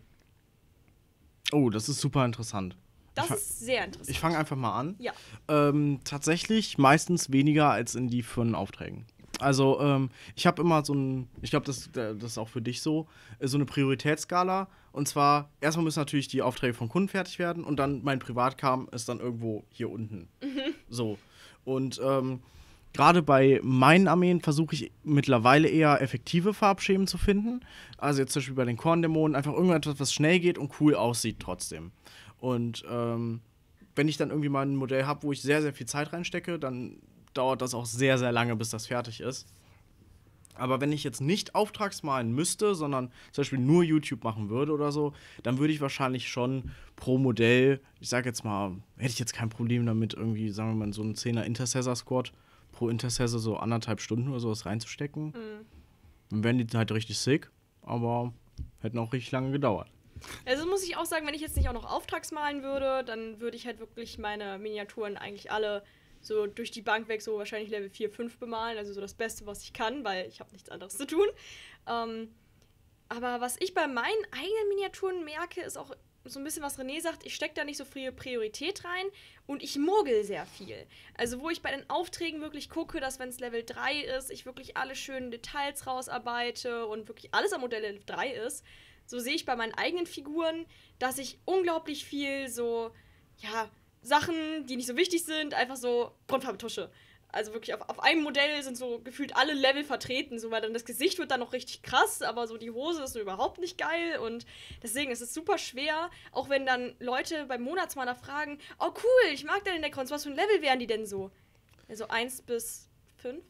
Oh, das ist super interessant. Das Ich fa- ist sehr interessant. Ich fange einfach mal an. Ja. Ähm, tatsächlich meistens weniger als in die für Aufträgen. Also, ähm, ich habe immer so ein, ich glaube, das, das ist auch für dich so, äh, so eine Prioritätsskala. Und zwar, erstmal müssen natürlich die Aufträge von Kunden fertig werden und dann mein Privatkram ist dann irgendwo hier unten. So. Und ähm, gerade bei meinen Armeen versuche ich mittlerweile eher effektive Farbschemen zu finden. Also jetzt zum Beispiel bei den Korndämonen einfach irgendetwas, was schnell geht und cool aussieht trotzdem. Und ähm, wenn ich dann irgendwie mal ein Modell habe, wo ich sehr, sehr viel Zeit reinstecke, dann dauert das auch sehr, sehr lange, bis das fertig ist. Aber wenn ich jetzt nicht auftragsmalen müsste, sondern zum Beispiel nur YouTube machen würde oder so, dann würde ich wahrscheinlich schon pro Modell, ich sag jetzt mal, hätte ich jetzt kein Problem damit, irgendwie, sagen wir mal, so einen zehner Intercessor-Squad pro Intercessor so anderthalb Stunden oder sowas reinzustecken. Mhm. Dann wären die halt richtig sick, aber hätten auch richtig lange gedauert. Also muss ich auch sagen, wenn ich jetzt nicht auch noch auftragsmalen würde, dann würde ich halt wirklich meine Miniaturen eigentlich alle so durch die Bank weg so wahrscheinlich Level vier, fünf bemalen. Also so das Beste, was ich kann, weil ich habe nichts anderes zu tun. Ähm, aber was ich bei meinen eigenen Miniaturen merke, ist auch so ein bisschen, was René sagt, ich stecke da nicht so viel Priorität rein und ich mogel sehr viel. Also wo ich bei den Aufträgen wirklich gucke, dass wenn es Level drei ist, ich wirklich alle schönen Details rausarbeite und wirklich alles am Modell Level drei ist. So sehe ich bei meinen eigenen Figuren, dass ich unglaublich viel so, ja, Sachen, die nicht so wichtig sind, einfach so Grundfarbe tusche. Also wirklich auf, auf einem Modell sind so gefühlt alle Level vertreten, so, weil dann das Gesicht wird dann noch richtig krass, aber so die Hose ist so überhaupt nicht geil und deswegen ist es super schwer, auch wenn dann Leute beim Monatsmaler fragen, oh cool, ich mag deine Necrons, was für ein Level wären die denn so? Also eins bis fünf?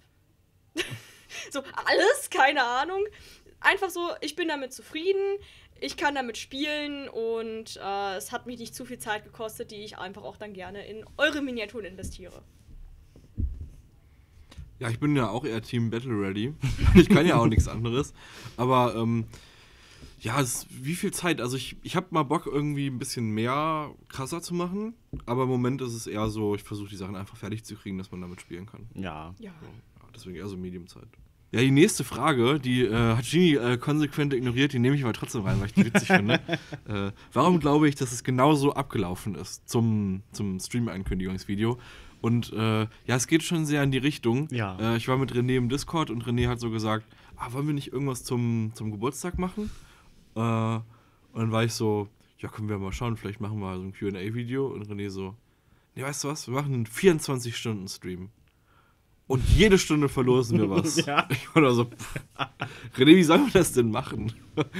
So alles, keine Ahnung. Einfach so, ich bin damit zufrieden, ich kann damit spielen und äh, es hat mich nicht zu viel Zeit gekostet, die ich einfach auch dann gerne in eure Miniaturen investiere. Ja, ich bin ja auch eher Team Battle Ready. Ich kann ja auch nichts anderes. Aber ähm, ja, es, wie viel Zeit? Also ich, ich habe mal Bock, irgendwie ein bisschen mehr krasser zu machen. Aber im Moment ist es eher so, ich versuche die Sachen einfach fertig zu kriegen, dass man damit spielen kann. Ja. Ja. Ja, deswegen eher so Medium-Zeit. Ja, die nächste Frage, die äh, hat Genie äh, konsequent ignoriert, die nehme ich aber trotzdem rein, weil ich die witzig finde. Äh, warum glaube ich, dass es genauso abgelaufen ist zum, zum Stream-Ankündigungsvideo? Und äh, ja, es geht schon sehr in die Richtung. Ja. Äh, ich war mit René im Discord und René hat so gesagt, ah, wollen wir nicht irgendwas zum, zum Geburtstag machen? Äh, und dann war ich so, ja, können wir mal schauen, vielleicht machen wir so ein Q and A-Video. Und René so, nee, weißt du was, wir machen einen vierundzwanzig-Stunden-Stream. Und jede Stunde verlosen wir was. Ja. Ich war da so, pff, René, wie sollen wir das denn machen?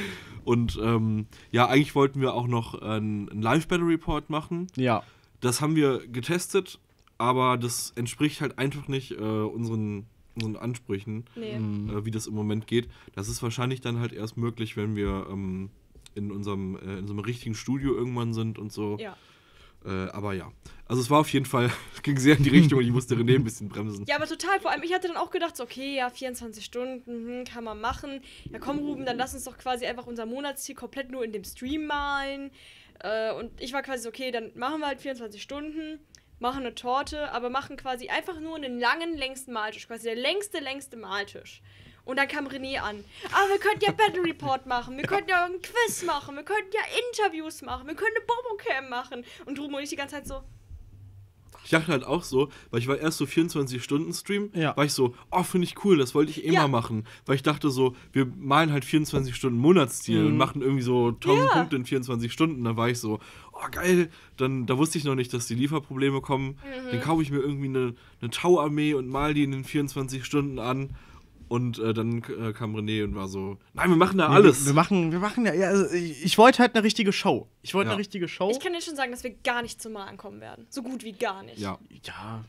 Und ähm, ja, eigentlich wollten wir auch noch einen, einen Live-Battle-Report machen. Ja. Das haben wir getestet, aber das entspricht halt einfach nicht äh, unseren, unseren Ansprüchen, Nee. äh, wie das im Moment geht. Das ist wahrscheinlich dann halt erst möglich, wenn wir ähm, in, unserem, äh, in so einem richtigen Studio irgendwann sind und so. Ja. Äh, aber ja, also es war auf jeden Fall, es ging sehr in die Richtung und ich musste René ein bisschen bremsen. Ja, aber total. Vor allem, ich hatte dann auch gedacht, so, okay, ja, vierundzwanzig Stunden, hm, kann man machen. Ja, komm, Ruben, dann lass uns doch quasi einfach unser Monatsziel komplett nur in dem Stream malen. Äh, und ich war quasi so, okay, dann machen wir halt vierundzwanzig Stunden, machen eine Torte, aber machen quasi einfach nur einen langen, längsten Maltisch. Quasi der längste, längste Maltisch. Und dann kam René an. Aber wir könnten ja Battle Report machen, wir könnten ja ein Quiz machen, wir könnten ja Interviews machen, wir könnten eine Bobo-Cam machen. Und Ruben und ich die ganze Zeit so, Ich dachte halt auch so, weil ich war erst so vierundzwanzig-Stunden-Stream, Ja. war ich so, oh, finde ich cool, das wollte ich eh Ja. mal machen. Weil ich dachte so, wir malen halt vierundzwanzig Stunden Monatsziel Mhm. und machen irgendwie so tausend Ja. Punkte in vierundzwanzig Stunden. Da war ich so, oh geil, dann, da wusste ich noch nicht, dass die Lieferprobleme kommen. Mhm. Dann kaufe ich mir irgendwie eine, eine Tau-Armee und mal die in den vierundzwanzig Stunden an. Und äh, dann äh, kam René und war so, nein, wir machen da Nee, alles. Wir, wir machen, wir machen ja, ja also ich, ich wollte halt eine richtige Show. Ich wollte Ja. eine richtige Show. ich kann dir schon sagen, dass wir gar nicht zum Malen kommen werden. So gut wie gar nicht. Ja. Ja.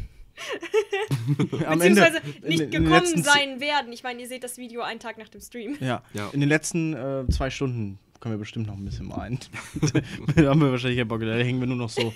Beziehungsweise in- nicht in den gekommen letzten z- sein werden. Ich meine, ihr seht das Video einen Tag nach dem Stream. Ja. Ja. In den letzten äh, zwei Stunden können wir bestimmt noch ein bisschen malen. Da haben wir wahrscheinlich keinen Bock, da hängen wir nur noch so.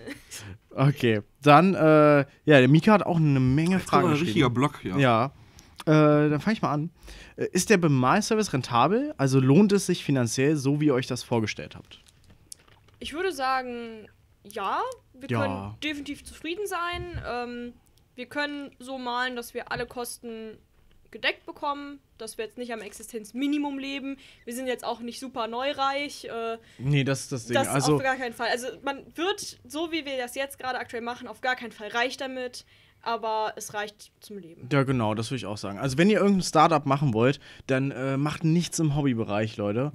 Okay, dann, äh, ja, der Mika hat auch eine Menge Jetzt kommt Fragen ein richtiger geschrieben. Block, ja. Ja. Äh, dann fange ich mal an. Äh, ist der Bemalservice rentabel? Also lohnt es sich finanziell, so wie ihr euch das vorgestellt habt? Ich würde sagen, ja, wir Ja. können definitiv zufrieden sein. Ähm, wir können so malen, dass wir alle Kosten gedeckt bekommen, dass wir jetzt nicht am Existenzminimum leben. Wir sind jetzt auch nicht super neureich. Äh, Nee, das ist das Ding. das also, auf gar keinen Fall. Also man wird, so wie wir das jetzt gerade aktuell machen, auf gar keinen Fall reich damit. Aber es reicht zum Leben. ja, genau, das würde ich auch sagen. Also, wenn ihr irgendein Startup machen wollt, dann äh, macht nichts im Hobbybereich, Leute.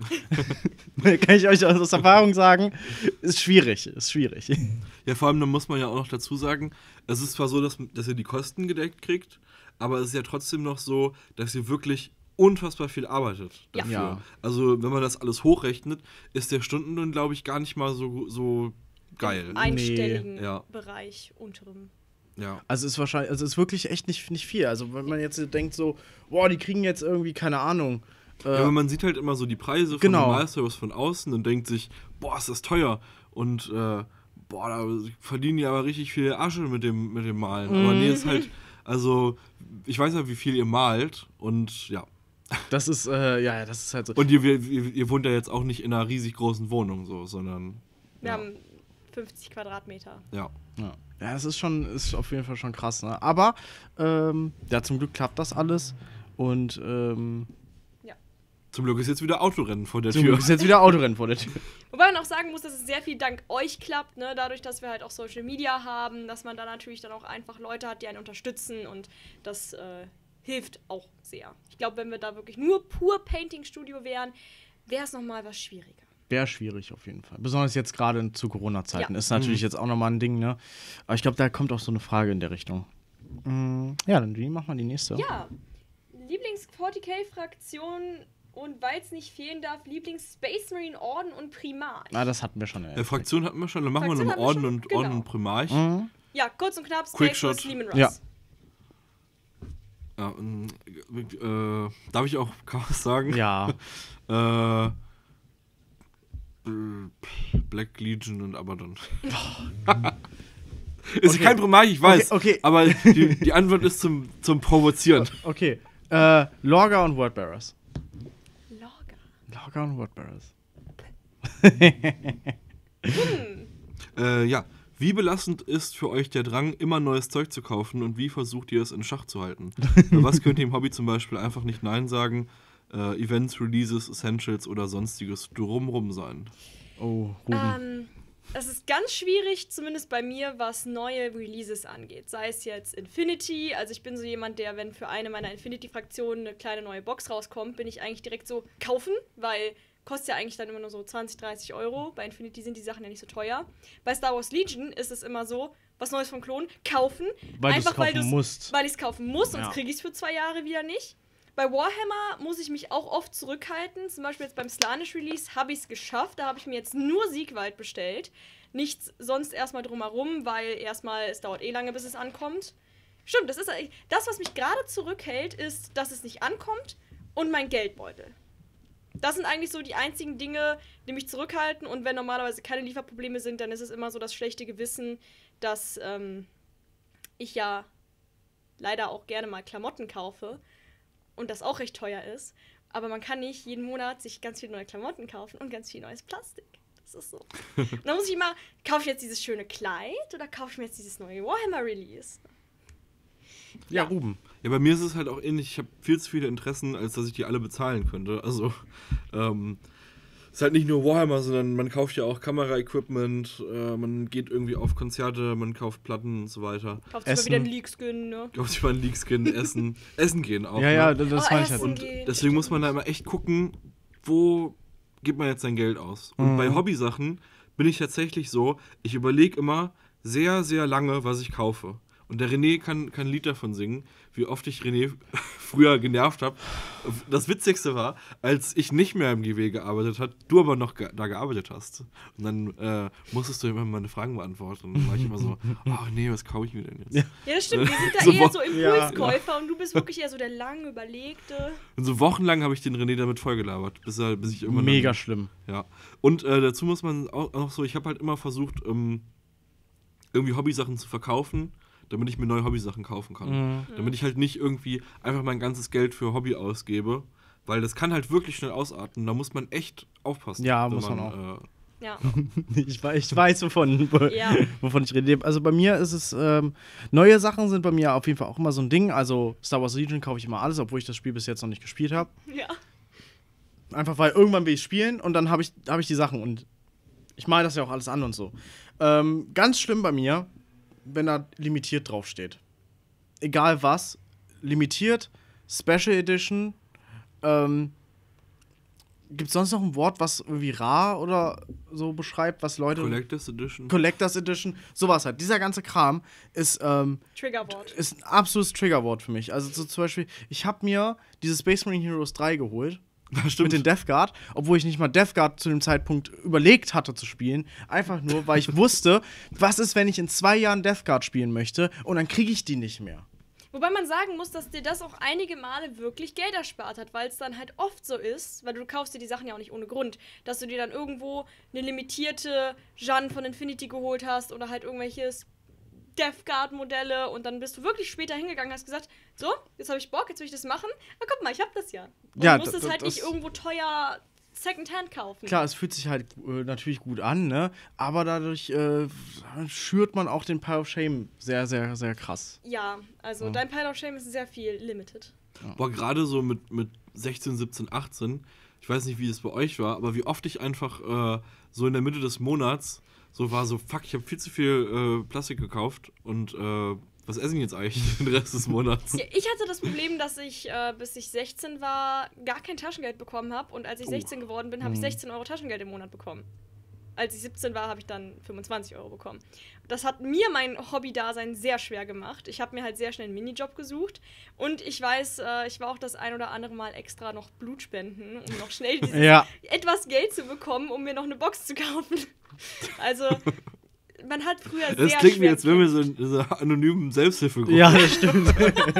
Kann ich euch aus Erfahrung sagen, ist schwierig, ist schwierig. Ja, vor allem, dann muss man ja auch noch dazu sagen, es ist zwar so, dass, dass ihr die Kosten gedeckt kriegt, aber es ist ja trotzdem noch so, dass ihr wirklich unfassbar viel arbeitet dafür. Ja. Also, wenn man das alles hochrechnet, ist der Stundenlohn, glaube ich, gar nicht mal so, so geil. Im einstelligen Nee. Ja. Bereich, unterem. Ja. Also, ist wahrscheinlich, also ist wirklich echt nicht, nicht viel. Also, wenn man jetzt denkt so, boah, die kriegen jetzt irgendwie, keine Ahnung. Äh, Ja, aber man sieht halt immer so die Preise von Genau. Normalservice von außen und denkt sich, boah, ist das teuer. Und äh, boah, da verdienen die aber richtig viel Asche mit dem, mit dem Malen. Mhm. Aber nee, ist halt, also, ich weiß ja, wie viel ihr malt und ja. das ist, äh, ja, ja, das ist halt so. Und ihr, ihr, ihr wohnt ja jetzt auch nicht in einer riesig großen Wohnung, so, sondern. Wir ja. haben fünfzig Quadratmeter. Ja. Ja, ja, das ist schon, ist auf jeden Fall schon krass, ne? Aber, ähm, ja, zum Glück klappt das alles. Und, ähm, Zum Glück ist jetzt wieder Autorennen vor der zum Tür. Glück ist jetzt wieder Autorennen vor der Tür. Wobei man auch sagen muss, dass es sehr viel dank euch klappt, ne? Dadurch, dass wir halt auch Social Media haben, dass man da natürlich dann auch einfach Leute hat, die einen unterstützen und das äh, hilft auch sehr. Ich glaube, wenn wir da wirklich nur pur Painting-Studio wären, wäre es nochmal was schwieriger. Wäre schwierig auf jeden Fall. Besonders jetzt gerade zu Corona-Zeiten. Ja. Ist natürlich jetzt auch nochmal ein Ding, ne? Aber ich glaube, da kommt auch so eine Frage in der Richtung. Mm, ja, dann Jeannie, mach mal die nächste. Ja, Lieblings-forty K-Fraktion und weil es nicht fehlen darf, Lieblings-Space Marine Orden und Primarch. Na, das hatten wir schon. Äh, Fraktion hatten wir schon, dann machen Fraktion wir hatten noch wir Orden schon, und genau. Orden und Primarch. Mhm. Ja, kurz und knapp, Quickshot. Steakhouse, Lehman Ross. Ja. Ja, ähm, äh, darf ich auch was sagen? Ja. Äh, Bl- Black Legion und Abaddon. Ist Okay. kein Primarch, ich weiß. Okay, okay. Aber die, die Antwort ist zum, zum Provozieren. Okay. Äh, Lorga und Wordbearers. Lorga. Lorga und Wordbearers. Äh, ja. Wie belastend ist für euch der Drang, immer neues Zeug zu kaufen und wie versucht ihr es in Schach zu halten? Äh, Was könnt ihr im Hobby zum Beispiel einfach nicht Nein sagen? Äh, Events, Releases, Essentials oder sonstiges drumrum sein? Oh, Ruben. Ähm, es ist ganz schwierig, zumindest bei mir, was neue Releases angeht. Sei es jetzt Infinity, also ich bin so jemand, der, wenn für eine meiner Infinity-Fraktionen eine kleine neue Box rauskommt, bin ich eigentlich direkt so, kaufen, weil kostet ja eigentlich dann immer nur so zwanzig, dreißig Euro. Bei Infinity sind die Sachen ja nicht so teuer. Bei Star Wars Legion ist es immer so, was Neues vom Klon, kaufen. Weil du's einfach weil kaufen du's- musst. Weil ich es kaufen muss, sonst Ja. kriege ich es für zwei Jahre wieder nicht. Bei Warhammer muss ich mich auch oft zurückhalten. Zum Beispiel jetzt beim Slaanesh Release habe ich es geschafft. Da habe ich mir jetzt nur Siegwald bestellt. Nichts sonst erstmal drumherum, weil erstmal es dauert eh lange, bis es ankommt. Stimmt, das ist das, was mich gerade zurückhält, ist, dass es nicht ankommt und mein Geldbeutel. Das sind eigentlich so die einzigen Dinge, die mich zurückhalten. Und wenn normalerweise keine Lieferprobleme sind, dann ist es immer so das schlechte Gewissen, dass ähm, ich ja leider auch gerne mal Klamotten kaufe und das auch recht teuer ist. Aber man kann nicht jeden Monat sich ganz viele neue Klamotten kaufen und ganz viel neues Plastik. Das ist so. Und dann muss ich immer, kaufe ich jetzt dieses schöne Kleid oder kaufe ich mir jetzt dieses neue Warhammer-Release? Ja, Ruben. Ja, bei mir ist es halt auch ähnlich. Ich habe viel zu viele Interessen, als dass ich die alle bezahlen könnte. Also, ähm, es ist halt nicht nur Warhammer, sondern man kauft ja auch Kamera-Equipment, äh, man geht irgendwie auf Konzerte, man kauft Platten und so weiter. Kauft sich mal Essen. wieder einen Leak-Skin, ne? Kauft sich mal einen Leakskin, essen, essen gehen auch. Ja, ja, ne? das, das Oh, meine ich halt. Essen. Und geht, deswegen muss man da stimmt. immer echt gucken, wo gibt man jetzt sein Geld aus. Und Mhm. bei Hobbysachen bin ich tatsächlich so, ich überlege immer sehr, sehr lange, was ich kaufe. Und der René kann, kann ein Lied davon singen, wie oft ich René früher genervt habe. Das Witzigste war, als ich nicht mehr im G W gearbeitet habe, du aber noch ge- da gearbeitet hast. Und dann äh, musstest du immer meine Fragen beantworten. Und dann war ich immer so, oh nee, was kaufe ich mir denn jetzt? Ja. Ja, das stimmt. Wir sind da So eher wo- so Impulskäufer und du bist wirklich eher so der lang Überlegte. Und so wochenlang habe ich den René damit vollgelabert, bis, er, bis ich irgendwann... Mega dann, schlimm. Ja. Und äh, dazu muss man auch, auch so, ich habe halt immer versucht, ähm, irgendwie Hobbysachen zu verkaufen, damit ich mir neue Hobbysachen kaufen kann. Mhm. Damit ich halt nicht irgendwie einfach mein ganzes Geld für Hobby ausgebe, weil das kann halt wirklich schnell ausarten. Da muss man echt aufpassen. Ja, wenn muss man auch. Äh, Ja. Ich weiß, ich weiß wovon, Ja. wovon ich rede. Also bei mir ist es, ähm, neue Sachen sind bei mir auf jeden Fall auch immer so ein Ding. Also Star Wars Legion kaufe ich immer alles, obwohl ich das Spiel bis jetzt noch nicht gespielt habe. Ja. Einfach weil irgendwann will ich spielen und dann habe ich, hab ich die Sachen und ich male das ja auch alles an und so. Ähm, ganz schlimm bei mir, wenn da limitiert draufsteht. Egal was, limitiert, Special Edition, ähm, gibt es sonst noch ein Wort, was irgendwie rar oder so beschreibt, was Leute... Collectors Edition. Collectors Edition, sowas halt. Dieser ganze Kram ist, ähm, Triggerwort. ist ein absolutes Triggerwort für mich. Also so zum Beispiel, ich habe mir diese Space Marine Heroes drei geholt. Ja, stimmt. Mit den Death Guard, obwohl ich nicht mal Death Guard zu dem Zeitpunkt überlegt hatte zu spielen. Einfach nur, weil ich wusste, was ist, wenn ich in zwei Jahren Death Guard spielen möchte und dann kriege ich die nicht mehr. Wobei man sagen muss, dass dir das auch einige Male wirklich Geld erspart hat, weil es dann halt oft so ist, weil du kaufst dir die Sachen ja auch nicht ohne Grund, dass du dir dann irgendwo eine limitierte Jeanne von Infinity geholt hast oder halt irgendwelches Death Guard Modelle und dann bist du wirklich später hingegangen und hast gesagt, so, jetzt habe ich Bock, jetzt will ich das machen. Aber guck mal, ich habe das ja. Und Ja, du musst d- es d- halt nicht das- irgendwo teuer Secondhand kaufen. Klar, es fühlt sich halt äh, natürlich gut an, ne? Aber dadurch äh, schürt man auch den Pile of Shame sehr, sehr, sehr krass. Ja, also dein Pile of Shame ist sehr viel limited. Boah, gerade so mit, mit sechzehn, siebzehn, achtzehn, ich weiß nicht, wie es bei euch war, aber wie oft ich einfach äh, so in der Mitte des Monats so war, so, fuck, ich habe viel zu viel äh, Plastik gekauft und äh, was essen jetzt eigentlich den Rest des Monats? Ja, ich hatte das Problem, dass ich, äh, bis ich sechzehn war, gar kein Taschengeld bekommen habe. Und als ich sechzehn geworden bin, habe ich sechzehn Euro Taschengeld im Monat bekommen. Als ich siebzehn war, habe ich dann fünfundzwanzig Euro bekommen. Das hat mir mein Hobby-Dasein sehr schwer gemacht. Ich habe mir halt sehr schnell einen Minijob gesucht. Und ich weiß, äh, ich war auch das ein oder andere Mal extra noch Blut spenden, um noch schnell dieses Ja. etwas Geld zu bekommen, um mir noch eine Box zu kaufen. Also, man hat früher sehr Das klingt wie, schwer als wären wir so in dieser anonymen Selbsthilfegruppe. Ja, das stimmt.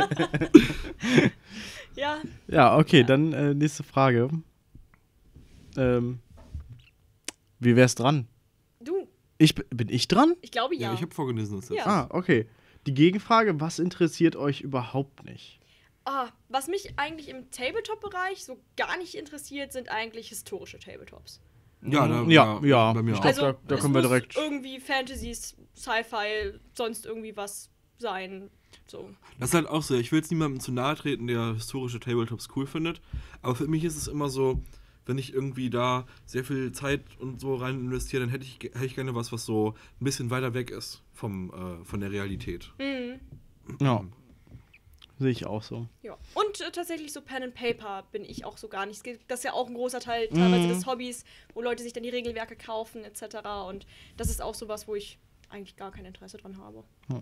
Ja, Ja, okay, dann äh, nächste Frage. Ähm, wie wär's dran? du, Ich, b- bin ich dran? ich glaube Ja, ja. ich habe vorgelesen. Das jetzt. Ja. Ah, okay. Die Gegenfrage, was interessiert euch überhaupt nicht? Ah, was mich eigentlich im Tabletop-Bereich so gar nicht interessiert, sind eigentlich historische Tabletops. Ja, da, Ja, ja. bei mir Ich auch. glaub, Also, da- da es können wir muss direkt- irgendwie Fantasy, Sci-Fi, sonst irgendwie was sein. So. Das ist halt auch so, ich will jetzt niemandem zu nahe treten, der historische Tabletops cool findet, aber für mich ist es immer so, wenn ich irgendwie da sehr viel Zeit und so rein investiere, dann hätte ich, hätte ich gerne was, was so ein bisschen weiter weg ist vom, äh, von der Realität. Mhm. Ja. Sehe ich auch so. Ja. Und äh, tatsächlich so Pen and Paper bin ich auch so gar nicht. Das ist ja auch ein großer Teil teilweise Mhm. des Hobbys, wo Leute sich dann die Regelwerke kaufen et cetera. Und das ist auch sowas, wo ich eigentlich gar kein Interesse dran habe. Ja.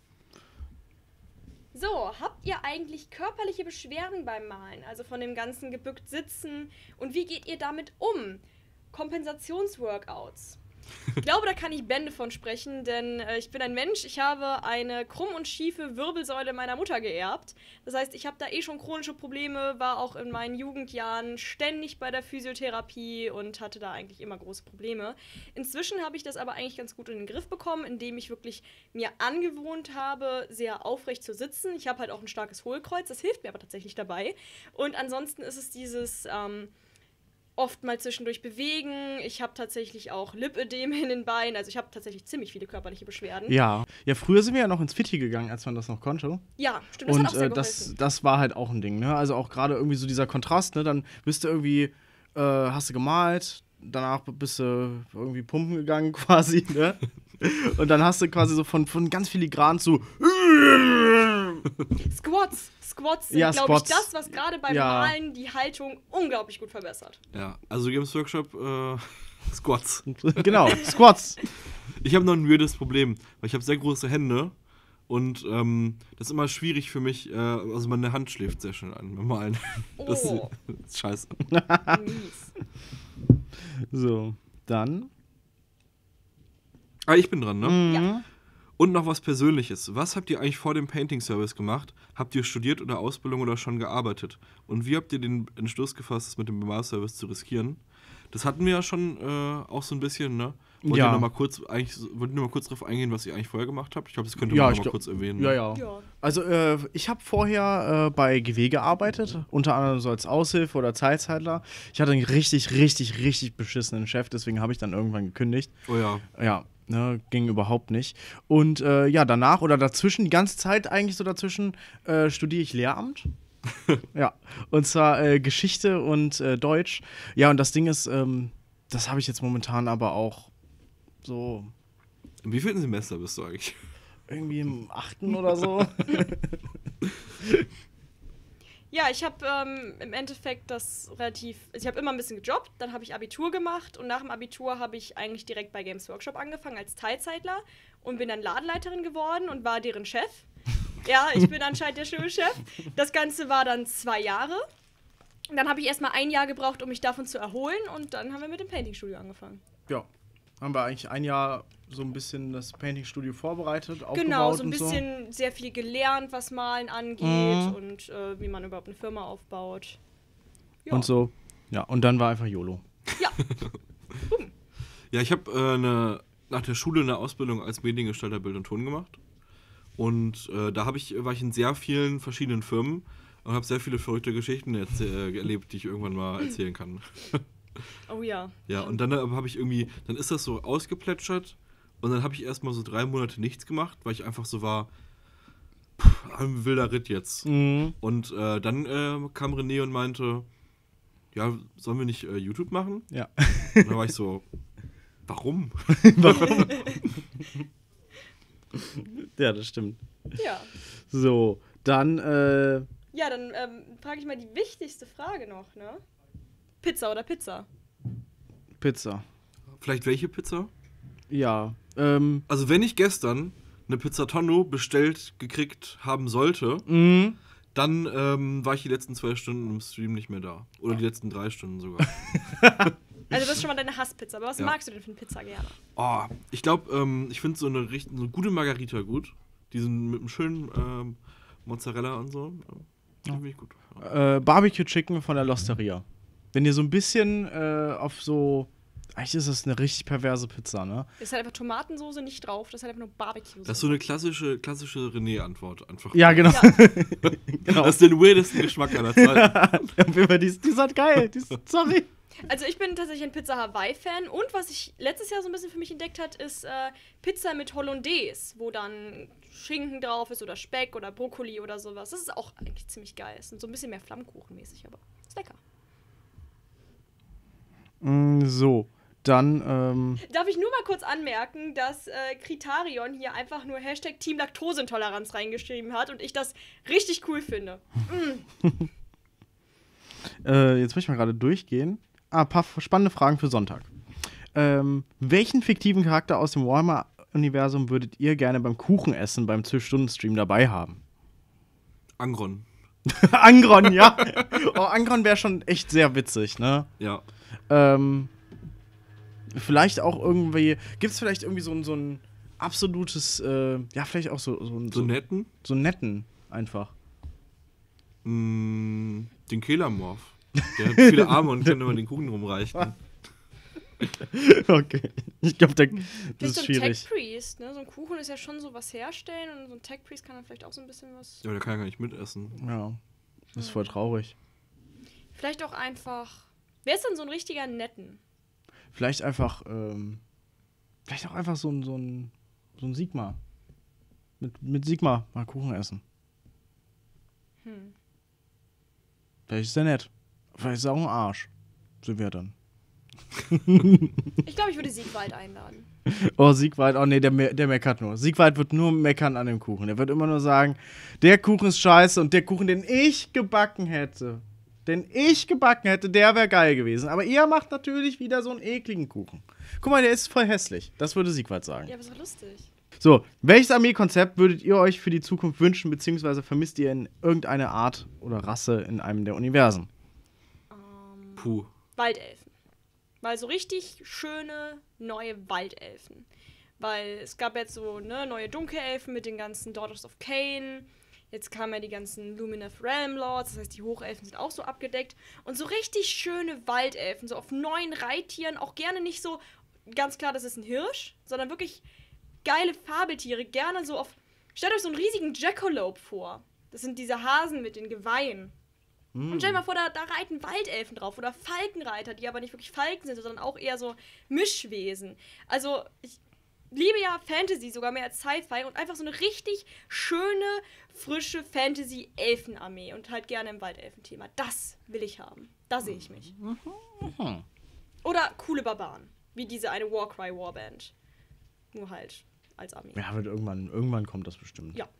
So, habt ihr eigentlich körperliche Beschwerden beim Malen? Also von dem ganzen gebückt sitzen? Und wie geht ihr damit um? Kompensationsworkouts. Ich glaube, da kann ich Bände von sprechen, denn äh, ich bin ein Mensch, ich habe eine krumm und schiefe Wirbelsäule meiner Mutter geerbt. Das heißt, ich habe da eh schon chronische Probleme, war auch in meinen Jugendjahren ständig bei der Physiotherapie und hatte da eigentlich immer große Probleme. Inzwischen habe ich das aber eigentlich ganz gut in den Griff bekommen, indem ich wirklich mir angewohnt habe, sehr aufrecht zu sitzen. Ich habe halt auch ein starkes Hohlkreuz, das hilft mir aber tatsächlich dabei. Und ansonsten ist es dieses... Ähm, oft mal zwischendurch bewegen. Ich habe tatsächlich auch Lipödem in den Beinen. Also ich habe tatsächlich ziemlich viele körperliche Beschwerden. Ja. Ja, früher sind wir ja noch ins Fitti gegangen, als man das noch konnte. Ja, stimmt. Das Und hat auch sehr äh, das, geholfen. das war halt auch ein Ding, ne? Also auch gerade irgendwie so dieser Kontrast, ne? Dann bist du irgendwie, äh, hast du gemalt, danach bist du irgendwie pumpen gegangen quasi, ne? Und dann hast du quasi so von, von ganz filigran zu Squats. Squats sind, Ja, glaube ich, Squats. das, was gerade beim Ja. Malen die Haltung unglaublich gut verbessert. Ja, also Games Workshop, äh, Squats. genau, Squats. Ich habe noch ein weirdes Problem, weil ich habe sehr große Hände und ähm, das ist immer schwierig für mich, äh, also meine Hand schläft sehr schnell an beim Malen. Das, Oh. das ist scheiße. Mies. So, dann. Ah, ich bin dran, ne? Mhm. Ja. Und noch was Persönliches. Was habt ihr eigentlich vor dem Painting-Service gemacht? Habt ihr studiert oder Ausbildung oder schon gearbeitet? Und wie habt ihr den Entschluss gefasst, es mit dem Bemalservice zu riskieren? Das hatten wir ja schon äh, auch so ein bisschen, ne? Wollt Ja. ihr noch mal kurz, eigentlich, wollt ihr noch mal kurz drauf eingehen, was ihr eigentlich vorher gemacht habt? Ich glaube, das könnte Ja, man ich noch mal glaub- kurz erwähnen. Ja, ne? ja. Ja. Also, äh, ich habe vorher äh, bei G W gearbeitet, unter anderem so als Aushilfe oder Zeitzeitler. Ich hatte einen richtig, richtig, richtig beschissenen Chef, deswegen habe ich dann irgendwann gekündigt. Oh ja. Ja, ne, ging überhaupt nicht. Und äh, ja, danach oder dazwischen, die ganze Zeit eigentlich so dazwischen, äh, studiere ich Lehramt. Ja, und zwar äh, Geschichte und äh, Deutsch. Ja, und das Ding ist, ähm, das habe ich jetzt momentan aber auch so In wievielten Semester bist du eigentlich? irgendwie im achten oder so. Ja, ich habe ähm, im Endeffekt das relativ. Also ich habe immer ein bisschen gejobbt, dann habe ich Abitur gemacht und nach dem Abitur habe ich eigentlich direkt bei Games Workshop angefangen als Teilzeitler und bin dann Ladenleiterin geworden und war deren Chef. Ja, ich bin anscheinend der schöne Chef. Das Ganze war dann zwei Jahre. Und dann habe ich erstmal ein Jahr gebraucht, um mich davon zu erholen und dann haben wir mit dem Painting-Studio angefangen. Ja, haben wir eigentlich ein Jahr so ein bisschen das Painting-Studio vorbereitet, aufgebaut Genau, so ein und bisschen sehr viel gelernt, was Malen angeht Mhm. und äh, wie man überhaupt eine Firma aufbaut. so. Und so. Ja, und dann war einfach YOLO. Ja, Ja, ich habe äh, ne, nach der Schule eine Ausbildung als Mediengestalter Bild und Ton gemacht. Und äh, da hab ich, war ich in sehr vielen verschiedenen Firmen und habe sehr viele verrückte Geschichten erzäh- äh, erlebt, die ich irgendwann mal erzählen kann. oh ja. Ja, und dann habe ich irgendwie, dann ist das so ausgeplätschert und dann habe ich erstmal so drei Monate nichts gemacht, weil ich einfach so war, pff, ein wilder Ritt jetzt. Mhm. Und äh, dann äh, kam René und meinte, ja, sollen wir nicht äh, YouTube machen? Ja. Und dann war ich so, warum? Ja, das stimmt. Ja. So, dann, äh, Ja, dann ähm, frage ich mal die wichtigste Frage noch, ne? Pizza oder Pizza? Pizza. Vielleicht welche Pizza? Ja, ähm, Also wenn ich gestern eine Pizza Tonno bestellt gekriegt haben sollte, mhm. dann ähm, war ich die letzten zwei Stunden im Stream nicht mehr da. Oder die letzten drei Stunden sogar. Also das ist schon mal deine Hasspizza, aber was Ja. magst du denn für eine Pizza gerne? Oh, ich glaube, ähm, ich finde so eine, richt- so eine gute Margarita gut. Die sind mit einem schönen ähm, Mozzarella und so. Ja, finde ich gut. Ja. äh, Barbecue Chicken von der Losteria. Wenn ihr so ein bisschen äh, auf so, eigentlich ist das eine richtig perverse Pizza, ne? Ist halt einfach Tomatensoße nicht drauf, das ist halt einfach nur Barbecue. Das ist so eine klassische, klassische René-Antwort einfach. Ja, genau. Ja. genau. Das ist den weirdesten Geschmack aller Zeiten. Auf jeden Fall, die, ist- die ist halt geil. Die ist, sorry. Also ich bin tatsächlich ein Pizza Hawaii-Fan und was ich letztes Jahr so ein bisschen für mich entdeckt hat, ist äh, Pizza mit Hollandaise, wo dann Schinken drauf ist oder Speck oder Brokkoli oder sowas. Das ist auch eigentlich ziemlich geil. Ist so ein bisschen mehr Flammkuchenmäßig, aber ist lecker. Mm, so, dann, ähm, Darf ich nur mal kurz anmerken, dass äh, Kritarion hier einfach nur Hashtag Team Laktoseintoleranz reingeschrieben hat und ich das richtig cool finde. äh, jetzt muss ich mal gerade durchgehen. Ah, ein paar spannende Fragen für Sonntag. Ähm, welchen fiktiven Charakter aus dem Warhammer-Universum würdet ihr gerne beim Kuchenessen beim zwölf-Stunden-Stream dabei haben? Angron. Angron, ja. Oh, Angron wäre schon echt sehr witzig, ne? Ja. Ähm, vielleicht auch irgendwie, gibt's vielleicht irgendwie so ein, so ein absolutes, äh, ja, vielleicht auch so, so, ein- So so, netten? so einen netten einfach. Mm, den Kehlermorph. Der hat viele Arme und kann immer den Kuchen rumreichen. Okay. Ich glaube, das Vielleicht ist so ein schwierig. Tech-Priest, ne? So ein Kuchen ist ja schon so was herstellen und so ein Tech-Priest kann dann vielleicht auch so ein bisschen was. Ja, aber der kann ja gar nicht mitessen. Ja, das ist voll traurig. Vielleicht auch einfach. Wer ist denn so ein richtiger Netten? Vielleicht einfach, ähm, vielleicht auch einfach so ein, so ein, so ein Sigma. Mit, mit Sigma mal Kuchen essen. Hm. Vielleicht ist der nett. Vielleicht ist er auch ein Arsch. Sind wir dann. Ich glaube, ich würde Siegwald einladen. Oh, Siegwald, oh nee, der, me der meckert nur. Siegwald wird nur meckern an dem Kuchen. Der wird immer nur sagen, der Kuchen ist scheiße und der Kuchen, den ich gebacken hätte, den ich gebacken hätte, der wäre geil gewesen. Aber ihr macht natürlich wieder so einen ekligen Kuchen. Guck mal, der ist voll hässlich. Das würde Siegwald sagen. Ja, aber ist doch lustig. So, welches Armeekonzept würdet ihr euch für die Zukunft wünschen, beziehungsweise vermisst ihr in irgendeine Art oder Rasse in einem der Universen? Ähm, Puh. Waldelfen. Weil so richtig schöne neue Waldelfen. Weil es gab jetzt so ne, neue Dunkelelfen mit den ganzen Daughters of Cain. Jetzt kamen ja die ganzen Lumineth Realm Lords, das heißt, die Hochelfen sind auch so abgedeckt. Und so richtig schöne Waldelfen, so auf neun Reittieren, auch gerne nicht so, ganz klar, das ist ein Hirsch, sondern wirklich geile Fabeltiere, gerne so auf, stellt euch so einen riesigen Jackalope vor. Das sind diese Hasen mit den Geweihen. Mm. Und stell dir mal vor, da, da reiten Waldelfen drauf oder Falkenreiter, die aber nicht wirklich Falken sind, sondern auch eher so Mischwesen. Also, ich liebe ja Fantasy sogar mehr als Sci-Fi und einfach so eine richtig schöne, frische Fantasy-Elfenarmee und halt gerne im Waldelfen-Thema. Das will ich haben. Da sehe ich mich. Mhm. Oder coole Barbaren, wie diese eine Warcry-Warband. Nur halt als Armee. Ja, wird irgendwann, irgendwann kommt das bestimmt. Ja.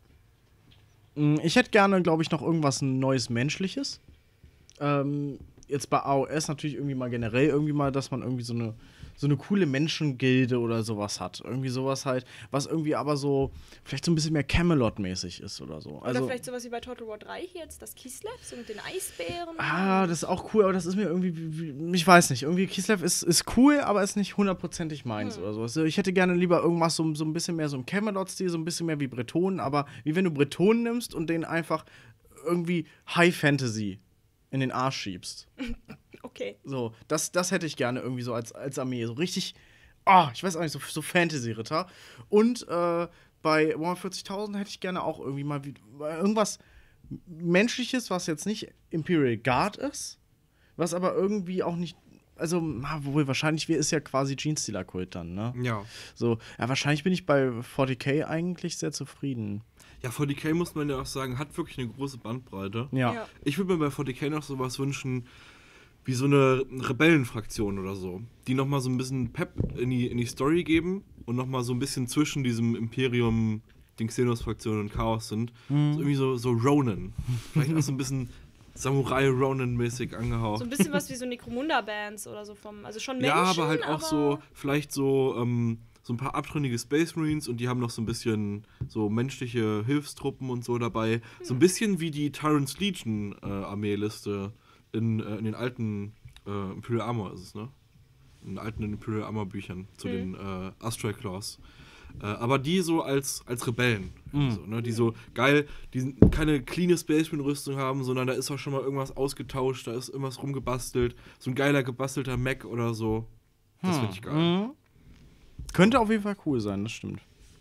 Ich hätte gerne, glaube ich, noch irgendwas Neues Menschliches. Ähm, jetzt bei A O S natürlich irgendwie mal generell irgendwie mal, dass man irgendwie so eine so eine coole Menschengilde oder sowas hat. Irgendwie sowas halt, was irgendwie aber so, vielleicht so ein bisschen mehr Camelot-mäßig ist oder so. Also, oder vielleicht sowas wie bei Total War drei hier jetzt, das Kislev, so mit den Eisbären. Ah, das ist auch cool, aber das ist mir irgendwie, wie, ich weiß nicht, irgendwie Kislev ist, ist cool, aber ist nicht hundertprozentig meins hm. oder so. Also ich hätte gerne lieber irgendwas so, so ein bisschen mehr so im Camelot-Stil, so ein bisschen mehr wie Bretonen, aber wie wenn du Bretonen nimmst und denen einfach irgendwie High Fantasy in den Arsch schiebst. Okay. So, das, das hätte ich gerne irgendwie so als, als Armee. So richtig, ah, oh, ich weiß auch nicht, so, so Fantasy-Ritter. Und äh, bei Warhammer vierzigtausend hätte ich gerne auch irgendwie mal wie, irgendwas Menschliches, was jetzt nicht Imperial Guard ist, was aber irgendwie auch nicht, also, wohl wahrscheinlich ist ja quasi Genestealer-Kult dann, ne? Ja. So, ja, wahrscheinlich bin ich bei vierzig K eigentlich sehr zufrieden. Ja, vierzig K muss man ja auch sagen, hat wirklich eine große Bandbreite. Ja. Ja. Ich würde mir bei vierzig K noch sowas wünschen, wie so eine Rebellenfraktion oder so, die nochmal so ein bisschen Pep in die, in die Story geben und nochmal so ein bisschen zwischen diesem Imperium, den Xenos-Fraktionen und Chaos sind. Mhm. So irgendwie so, so Ronin. Vielleicht auch so ein bisschen Samurai-Ronin-mäßig angehaucht. So ein bisschen was wie so Necromunda-Bands oder so vom, also schon Menschen, ja, aber halt auch aber so, vielleicht so, ähm, so ein paar abtrünnige Space Marines und die haben noch so ein bisschen so menschliche Hilfstruppen und so dabei. Hm. So ein bisschen wie die Tyrant's Legion äh, Armeeliste in, äh, in den alten äh, Imperial Armor ist es, ne? In den alten Imperial Armor Büchern zu hm. den äh, Astral Claws. Äh, aber die so als, als Rebellen. Mhm. So, ne? Die so geil, die sind keine cleane Space Marine Rüstung haben, sondern da ist auch schon mal irgendwas ausgetauscht, da ist irgendwas rumgebastelt. So ein geiler gebastelter Mech oder so. Das hm. finde ich geil. Mhm. Könnte auf jeden Fall cool sein, das stimmt.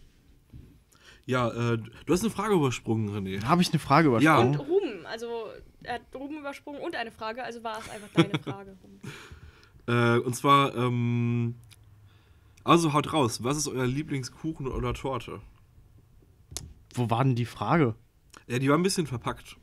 Ja, äh, du hast eine Frage übersprungen, René. Habe ich eine Frage Ja. übersprungen? Und Ruben, also er hat Ruben übersprungen und eine Frage, also war es einfach deine Frage. Äh, und zwar, ähm, also haut raus, was ist euer Lieblingskuchen oder Torte? Wo war denn die Frage? Ja, die war ein bisschen verpackt.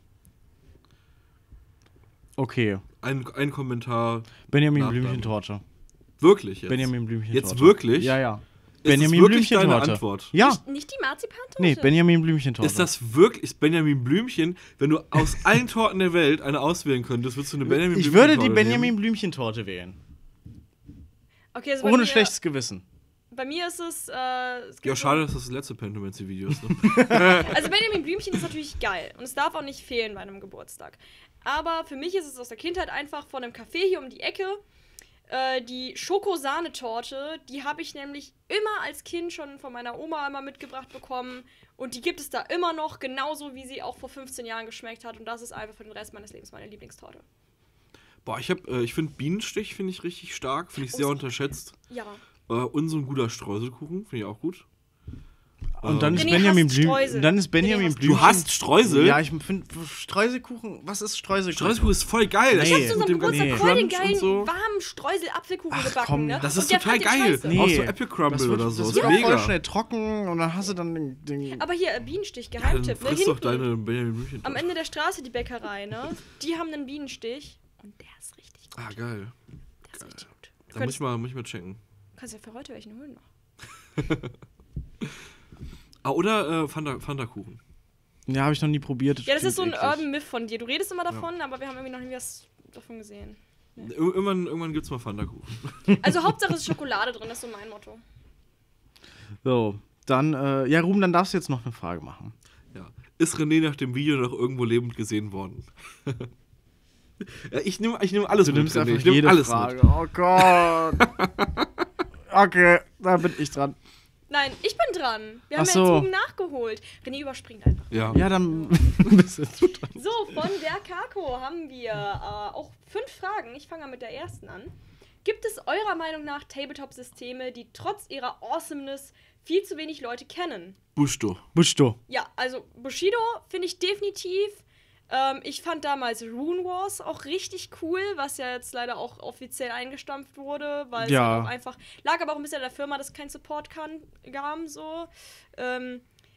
Okay. Ein, ein Kommentar. Benjamin Nachname. Blümchentorte. Wirklich jetzt? Benjamin Blümchentorte. Jetzt wirklich? Ja, ja. Ist Benjamin das wirklich deine Blümchentorte. Antwort? Ja. Nicht, nicht die Marzipantorte? Nee, Benjamin Blümchentorte. Ist das wirklich, ist Benjamin Blümchen, wenn du aus allen Torten der Welt eine auswählen könntest, würdest du eine Benjamin Ich Blümchen-Torte würde die Benjamin nehmen? Blümchentorte wählen. Okay, also bei Ohne mir, schlechtes Gewissen. Bei mir ist es, äh, es gibt Ja, so- schade, dass das das letzte Pentomancy-Video ist. Ne? Also Benjamin Blümchen ist natürlich geil und es darf auch nicht fehlen bei einem Geburtstag. Aber für mich ist es aus der Kindheit einfach von einem Café hier um die Ecke. Äh, die Schokosahnetorte, die habe ich nämlich immer als Kind schon von meiner Oma immer mitgebracht bekommen. Und die gibt es da immer noch, genauso wie sie auch vor fünfzehn Jahren geschmeckt hat. Und das ist einfach für den Rest meines Lebens meine Lieblingstorte. Boah, ich, hab, äh, ich finde Bienenstich finde ich richtig stark, finde ich Oh, sehr so- unterschätzt. Ja. Äh, und so ein guter Streuselkuchen, finde ich auch gut. Und dann ist René Benjamin hasst Blümchen. Streusel. Dann ist Benjamin René hasst- Blümchen. Du hast Streusel? Ja, ich finde Streuselkuchen. Was ist Streuselkuchen? Streuselkuchen ist voll geil. Nee. Ich hab zu Mit unserem dem ganzen Geburtstag voll den Crunch und geilen, so. warmen Streusel-Apfelkuchen Ach, gebacken, komm, ne? Das Und ist der total fand den geil. scheiße. Nee. Auch so Apple Crumble das wird, oder so. Das ist wird auch mega. voll schnell trocken und dann hast du dann den. den Aber hier, äh, Bienenstich, Ja, dann Geheimtipp, ne? frisst doch Hinten, deine Benjamin Blümchen. am Ende der Straße die Bäckerei, ne? Die haben einen Bienenstich und der ist richtig gut. Ah, geil. Der ist richtig gut. Du Da muss ich könntest, mal, muss ich mal checken. kannst ja für heute welchen holen noch. Ah, oder äh, Fanta, Fanta-Kuchen. ja, habe ich noch nie probiert. Ja, das ist so ein klingt eklig. Urban Myth von dir. Du redest immer davon, aber wir haben irgendwie noch nie was davon gesehen. Ir irgendwann irgendwann gibt es mal Fanta-Kuchen. Also Hauptsache ist Schokolade drin, das ist so mein Motto. So, dann, äh, ja, Ruben, dann darfst du jetzt noch eine Frage machen. Ja. Ist René nach dem Video noch irgendwo lebend gesehen worden? Ja, ich nehme ich nehm alles Du mit, nimmst René. einfach Ich nehm jede alles Frage. mit. Oh Gott. Okay, da bin ich dran. Nein, ich bin dran. Wir haben Ach ja so. jetzt oben nachgeholt. René überspringt einfach. Ja. Ja, dann bist du dran. So, von der Kako haben wir äh, auch fünf Fragen. Ich fange mal mit der ersten an. Gibt es eurer Meinung nach Tabletop-Systeme, die trotz ihrer Awesomeness viel zu wenig Leute kennen? Bushdo. Bushdo. Ja, also Bushido finde ich definitiv. Ähm, ich fand damals Rune Wars auch richtig cool, was ja jetzt leider auch offiziell eingestampft wurde, weil Ja. es auch einfach lag aber auch ein bisschen an der Firma, dass kein Support kann, gab, so. Ähm,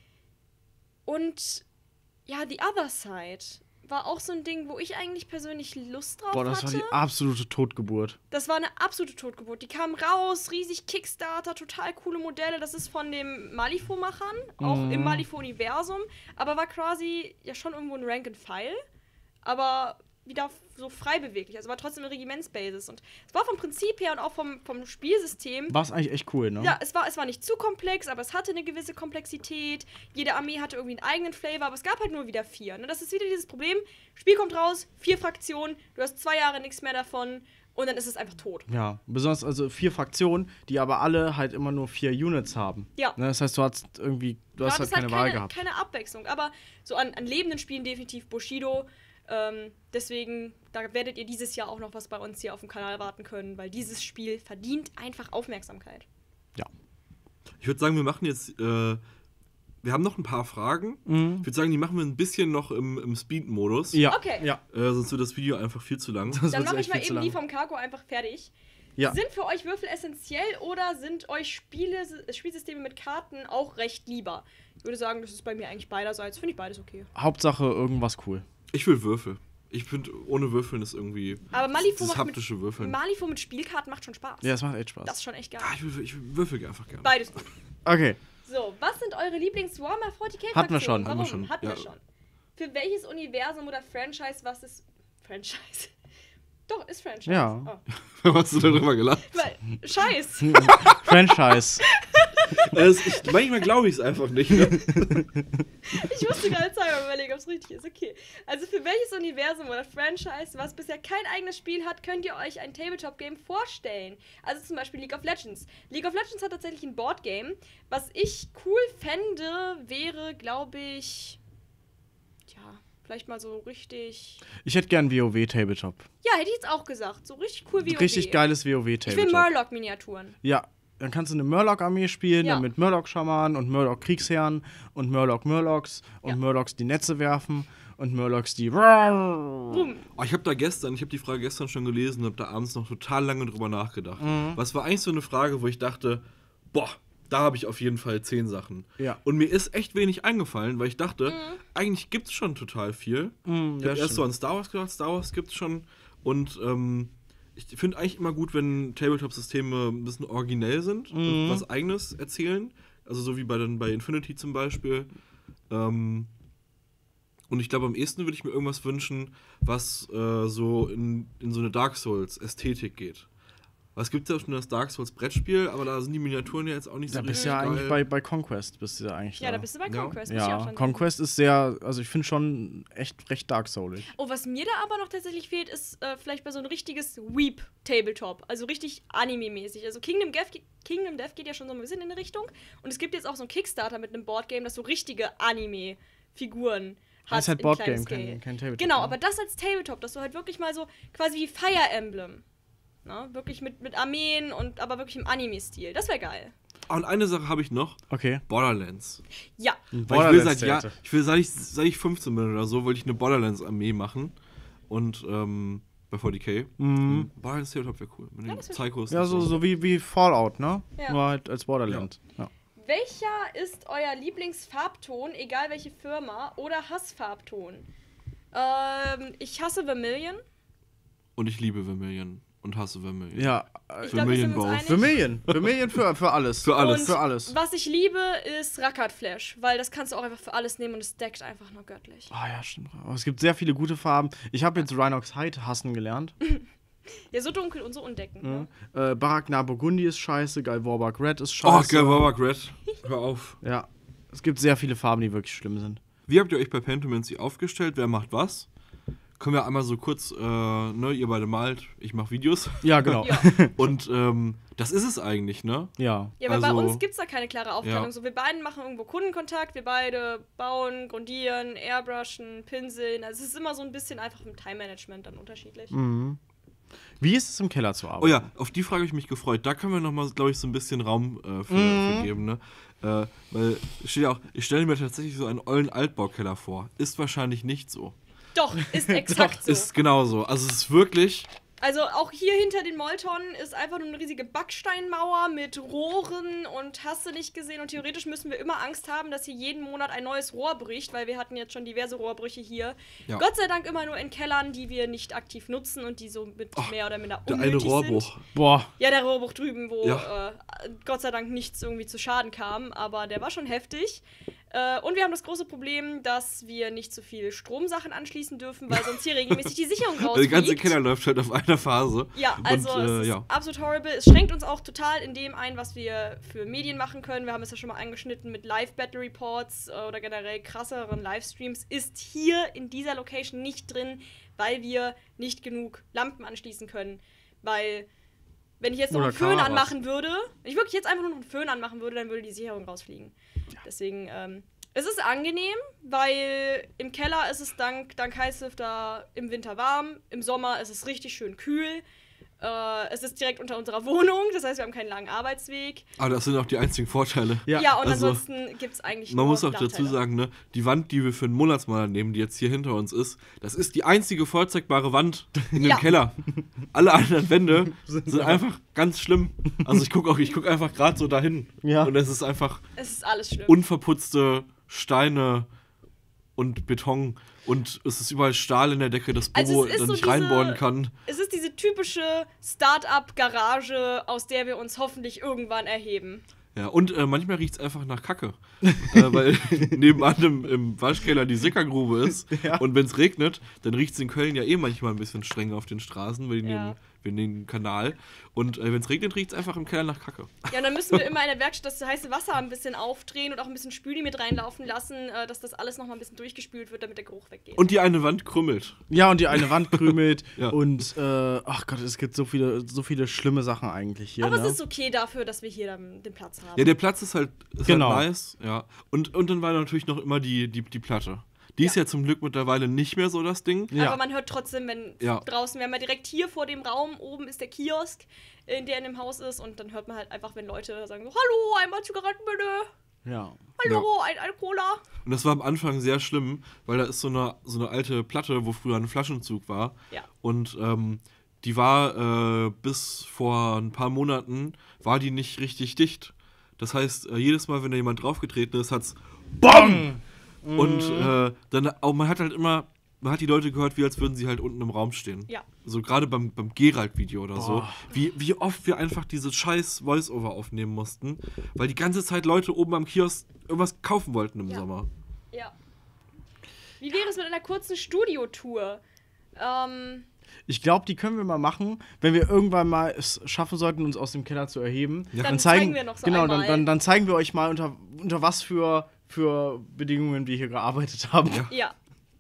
und ja, The Other Side war auch so ein Ding, wo ich eigentlich persönlich Lust drauf Boah, das war hatte. die absolute Totgeburt. Das war eine absolute Totgeburt. Die kamen raus, riesig Kickstarter, total coole Modelle. Das ist von den Malifaux-Machern, auch Mhm. im Malifaux-Universum. Aber war quasi ja schon irgendwo ein Rank-and-File. Aber wieder so frei beweglich. Also war trotzdem eine Regimentsbasis. Und es war vom Prinzip her und auch vom, vom Spielsystem. War es eigentlich echt cool, ne? Ja, es war, es war nicht zu komplex, aber es hatte eine gewisse Komplexität. Jede Armee hatte irgendwie einen eigenen Flavor, aber es gab halt nur wieder vier. Ne? Das ist wieder dieses Problem. Spiel kommt raus, vier Fraktionen, du hast zwei Jahre nichts mehr davon und dann ist es einfach tot. Ja, besonders also vier Fraktionen, die aber alle halt immer nur vier Units haben. Ja. Ne, das heißt, du hast irgendwie, du hast Ja, halt das keine ist Wahl keine, gehabt. keine Abwechslung. Aber so an, an lebenden Spielen definitiv Bushido. Ähm, deswegen, da werdet ihr dieses Jahr auch noch was bei uns hier auf dem Kanal warten können, weil dieses Spiel verdient einfach Aufmerksamkeit. Ja. Ich würde sagen, wir machen jetzt, äh, wir haben noch ein paar Fragen. Mhm. Ich würde sagen, die machen wir ein bisschen noch im, im Speed-Modus. Ja. Okay. Ja. Äh, sonst wird das Video einfach viel zu lang. Das Dann wird mache echt ich mal viel zu eben die lang. vom Kako einfach fertig. Ja. Sind für euch Würfel essentiell oder sind euch Spiele, Spielsysteme mit Karten auch recht lieber? Ich würde sagen, das ist bei mir eigentlich beiderseits. Finde ich beides okay. Hauptsache irgendwas cool. Ich will Würfel. Ich finde, ohne Würfeln ist irgendwie. Aber Malifaux das macht haptische mit, Würfeln. Malifaux mit Spielkarten macht schon Spaß. Ja, es macht echt Spaß. Das ist schon echt geil. Ah, ich, würfel, ich würfel einfach gerne. Beides gut. Okay. So, was sind eure Lieblings-Warhammer forty K-Fraktionen? Hatten wir schon, Warum? hatten wir schon. Hatten Ja. wir schon. Für welches Universum oder Franchise, was ist... Franchise? Doch, ist Franchise. Ja. Oh. Was hast du darüber gelacht? Weil, Scheiß. Franchise. Es- ich, manchmal glaube ich es einfach nicht. Ne? Ich musste gerade zweimal überlegen, ob es richtig ist. Okay. Also für welches Universum oder Franchise, was bisher kein eigenes Spiel hat, könnt ihr euch ein Tabletop-Game vorstellen? Also zum Beispiel League of Legends. League of Legends hat tatsächlich ein Boardgame. Was ich cool fände, wäre, glaube ich... Tja, vielleicht mal so richtig... Ich hätte gern WoW-Tabletop. Ja, hätte ich jetzt auch gesagt. So richtig cool wie Richtig geiles Ich will WoW-Tabletop. Murloc-Miniaturen. Ja, dann kannst du eine Murloc-Armee spielen, Ja. dann mit Murloc-Schamanen und Murloc-Kriegsherren und Murloc-Murlocs und Ja. Murlocs, die Netze werfen und Murlocs, die... Boom. Oh, ich habe da gestern, ich habe die Frage gestern schon gelesen und habe da abends noch total lange drüber nachgedacht. Was war eigentlich so eine Frage, wo ich dachte, boah, da habe ich auf jeden Fall zehn Sachen. Ja. Und mir ist echt wenig eingefallen, weil ich dachte, eigentlich gibt es schon total viel. Mm, Ich ja, habe erst stimmt. so an Star Wars gedacht, Star Wars gibt es schon. Und ähm, ich finde eigentlich immer gut, wenn Tabletop-Systeme ein bisschen originell sind und was Eigenes erzählen. Also so wie bei, den, bei Infinity zum Beispiel. Ähm, und ich glaube, am ehesten würde ich mir irgendwas wünschen, was äh, so in, in so eine Dark Souls-Ästhetik geht. Weil es gibt ja schon das Dark Souls-Brettspiel, aber da sind die Miniaturen ja jetzt auch nicht Da so bist du ja geil. eigentlich bei, bei Conquest. Bist du ja eigentlich Ja, da bist du bei Ja. Conquest. muss ich auch Ja, dann sagen. Conquest ist sehr, also ich finde schon echt recht Dark Soulig. Oh, was mir da aber noch tatsächlich fehlt, ist äh, vielleicht bei so ein richtiges Weep-Tabletop. Also richtig Anime-mäßig. Also Kingdom Death, Kingdom Death geht ja schon so ein bisschen in eine Richtung. Und es gibt jetzt auch so ein Kickstarter mit einem Boardgame, das so richtige Anime-Figuren hat. Das ist halt in Boardgame, kleinem kein, Scale. kein Tabletop. Genau, ne? aber das als Tabletop, dass du halt wirklich mal so quasi wie Fire Emblem. Ne? Wirklich mit, mit Armeen und aber wirklich im Anime-Stil. Das wäre geil. Ah, und eine Sache habe ich noch. Okay. Borderlands. Ja. Weil ich will Borderlands seit, Jahr, Tabletop. ich will seit ich, seit ich fünfzehn bin oder so, wollte ich eine Borderlands-Armee machen. Und ähm, bei forty K. Mhm. Borderlands Tabletop wäre cool. Mit den das wär Psychos. Ja, und so, so wie, wie Fallout, ne? Ja. Nur halt als Borderland. Ja. Welcher ist euer Lieblingsfarbton, egal welche Firma, oder Hassfarbton? Ähm, ich hasse Vermilion. Und ich liebe Vermilion. Und hasse Vermilion. Ja, Ich äh, glaube, wir sind uns Vermilion einig. Vermilion. Vermilion für, für alles. Für alles. Und Für alles. was ich liebe, ist Rackard Flash, weil das kannst du auch einfach für alles nehmen und es deckt einfach nur göttlich. Ah ja, stimmt. Aber es gibt sehr viele gute Farben. Ich habe jetzt Rhinox Hide hassen gelernt. Ja, so dunkel und so undeckend. Ne? Äh, Baraknar Burgundi ist scheiße, Galvorbark Red ist Oh, scheiße. geil, Warwick Red. Hör auf. Ja. Es gibt sehr viele Farben, die wirklich schlimm sind. Wie habt ihr euch bei Pentamancy aufgestellt? Wer macht was? können wir einmal so kurz, äh, ne, ihr beide malt, ich mache Videos. Ja, genau. Ja. Und ähm, das ist es eigentlich, ne? Ja. Ja, aber bei Also- uns gibt es da keine klare Aufteilung. Ja. So, wir beiden machen irgendwo Kundenkontakt, wir beide bauen, grundieren, airbrushen, pinseln. Also es ist immer so ein bisschen einfach im Time-Management dann unterschiedlich. Mhm. Wie ist es im Keller zu arbeiten? Oh ja, auf die Frage habe ich mich gefreut. Da können wir nochmal, glaube ich, so ein bisschen Raum äh, für, für geben, ne? Äh, weil es steht ja auch, ich stelle mir tatsächlich so einen ollen Altbaukeller vor. Ist wahrscheinlich nicht so. Doch, ist exakt so. Ist genauso. Also es ist wirklich. Also auch hier hinter den Moltonnen ist einfach nur eine riesige Backsteinmauer mit Rohren und hast du nicht gesehen. Und theoretisch müssen wir immer Angst haben, dass hier jeden Monat ein neues Rohr bricht, weil wir hatten jetzt schon diverse Rohrbrüche hier. Ja. Gott sei Dank immer nur in Kellern, die wir nicht aktiv nutzen und die so mit Ach, mehr oder minder Der unnötig eine Rohrbruch. sind. Boah. Ja, der Rohrbruch drüben, wo Ja. äh, Gott sei Dank nichts irgendwie zu Schaden kam, aber der war schon heftig. Äh, und wir haben das große Problem, dass wir nicht so viel Stromsachen anschließen dürfen, weil sonst hier regelmäßig die Sicherung Der rausfliegt. ganze Keller läuft halt auf einer Phase. Ja, also Und, äh, es ist ja. absolut horrible. Es schränkt uns auch total in dem ein, was wir für Medien machen können. Wir haben es ja schon mal angeschnitten mit Live-Battle-Reports äh, oder generell krasseren Livestreams. Ist hier in dieser Location nicht drin, weil wir nicht genug Lampen anschließen können. Weil, wenn ich jetzt noch Oder einen Föhn Kameras. anmachen würde, wenn ich wirklich jetzt einfach nur noch einen Föhn anmachen würde, dann würde die Sicherung rausfliegen. Deswegen, ähm, es ist angenehm, weil im Keller ist es dank, dank Heißlüfter im Winter warm, im Sommer ist es richtig schön kühl. Äh, es ist direkt unter unserer Wohnung, das heißt, wir haben keinen langen Arbeitsweg. Aber das sind auch die einzigen Vorteile. Ja, Ja, und also, ansonsten gibt es eigentlich Man nur muss auch Nachteile. dazu sagen, ne, die Wand, die wir für einen Monatsmaler nehmen, die jetzt hier hinter uns ist, das ist die einzige vorzeigbare Wand in dem Ja. Keller. Alle anderen Wände sind einfach ganz schlimm. Also ich gucke auch, ich gucke einfach gerade so dahin. Ja. Und es ist einfach Es ist alles schlimm. unverputzte Steine und Beton und es ist überall Stahl in der Decke, dass Also Bobo es ist dann so nicht diese- reinbohren kann. Es ist diese typische Start-up-Garage, aus der wir uns hoffentlich irgendwann erheben. Ja, und äh, manchmal riecht es einfach nach Kacke. äh, weil nebenan im, im Waschkeller die Sickergrube ist. Ja. Und wenn es regnet, dann riecht es in Köln ja eh manchmal ein bisschen streng auf den Straßen, wegen, Ja. dem, wegen dem Kanal. Und äh, wenn es regnet, riecht es einfach im Keller nach Kacke. Ja, und dann müssen wir immer in der Werkstatt das heiße Wasser ein bisschen aufdrehen und auch ein bisschen Spüli mit reinlaufen lassen, äh, dass das alles nochmal ein bisschen durchgespült wird, damit der Geruch weggeht. Und die eine Wand krümmelt. Ja, und die eine Wand krümelt. Ja. Und, äh, ach Gott, es gibt so viele, so viele schlimme Sachen eigentlich hier. Aber ne? es ist okay dafür, dass wir hier dann den Platz haben. Ja, der Platz ist halt, ist Genau. halt nice. Ja. Und, und dann war natürlich noch immer die, die, die Platte. Die ist ja zum Glück mittlerweile nicht mehr so das Ding. Ja. Aber man hört trotzdem, wenn Ja. draußen, wir haben ja direkt hier vor dem Raum, oben ist der Kiosk, in der in dem Haus ist, und dann hört man halt einfach, wenn Leute sagen so, hallo, einmal Zigaretten bitte, Ja. hallo, ein, ein Cola. Und das war am Anfang sehr schlimm, weil da ist so eine, so eine alte Platte, wo früher ein Flaschenzug war. Ja. Und ähm, die war äh, bis vor ein paar Monaten, war die nicht richtig dicht. Das heißt, äh, jedes Mal, wenn da jemand draufgetreten ist, hat's BOM! Und äh, dann, auch, man hat halt immer, man hat die Leute gehört, wie als würden sie halt unten im Raum stehen. Ja. So gerade beim, beim Geralt-Video oder so. Boah. Wie, wie oft wir einfach diese scheiß Voice-Over aufnehmen mussten, weil die ganze Zeit Leute oben am Kiosk irgendwas kaufen wollten im Ja. Sommer. Ja. Wie wäre es mit einer kurzen Studiotour? Ähm, Ich glaube, die können wir mal machen, wenn wir irgendwann mal es schaffen sollten, uns aus dem Keller zu erheben. Ja. Dann zeigen wir noch so Genau, dann, einmal. dann, dann zeigen wir euch mal, unter, unter was für, für Bedingungen wir hier gearbeitet haben. Ja. ja.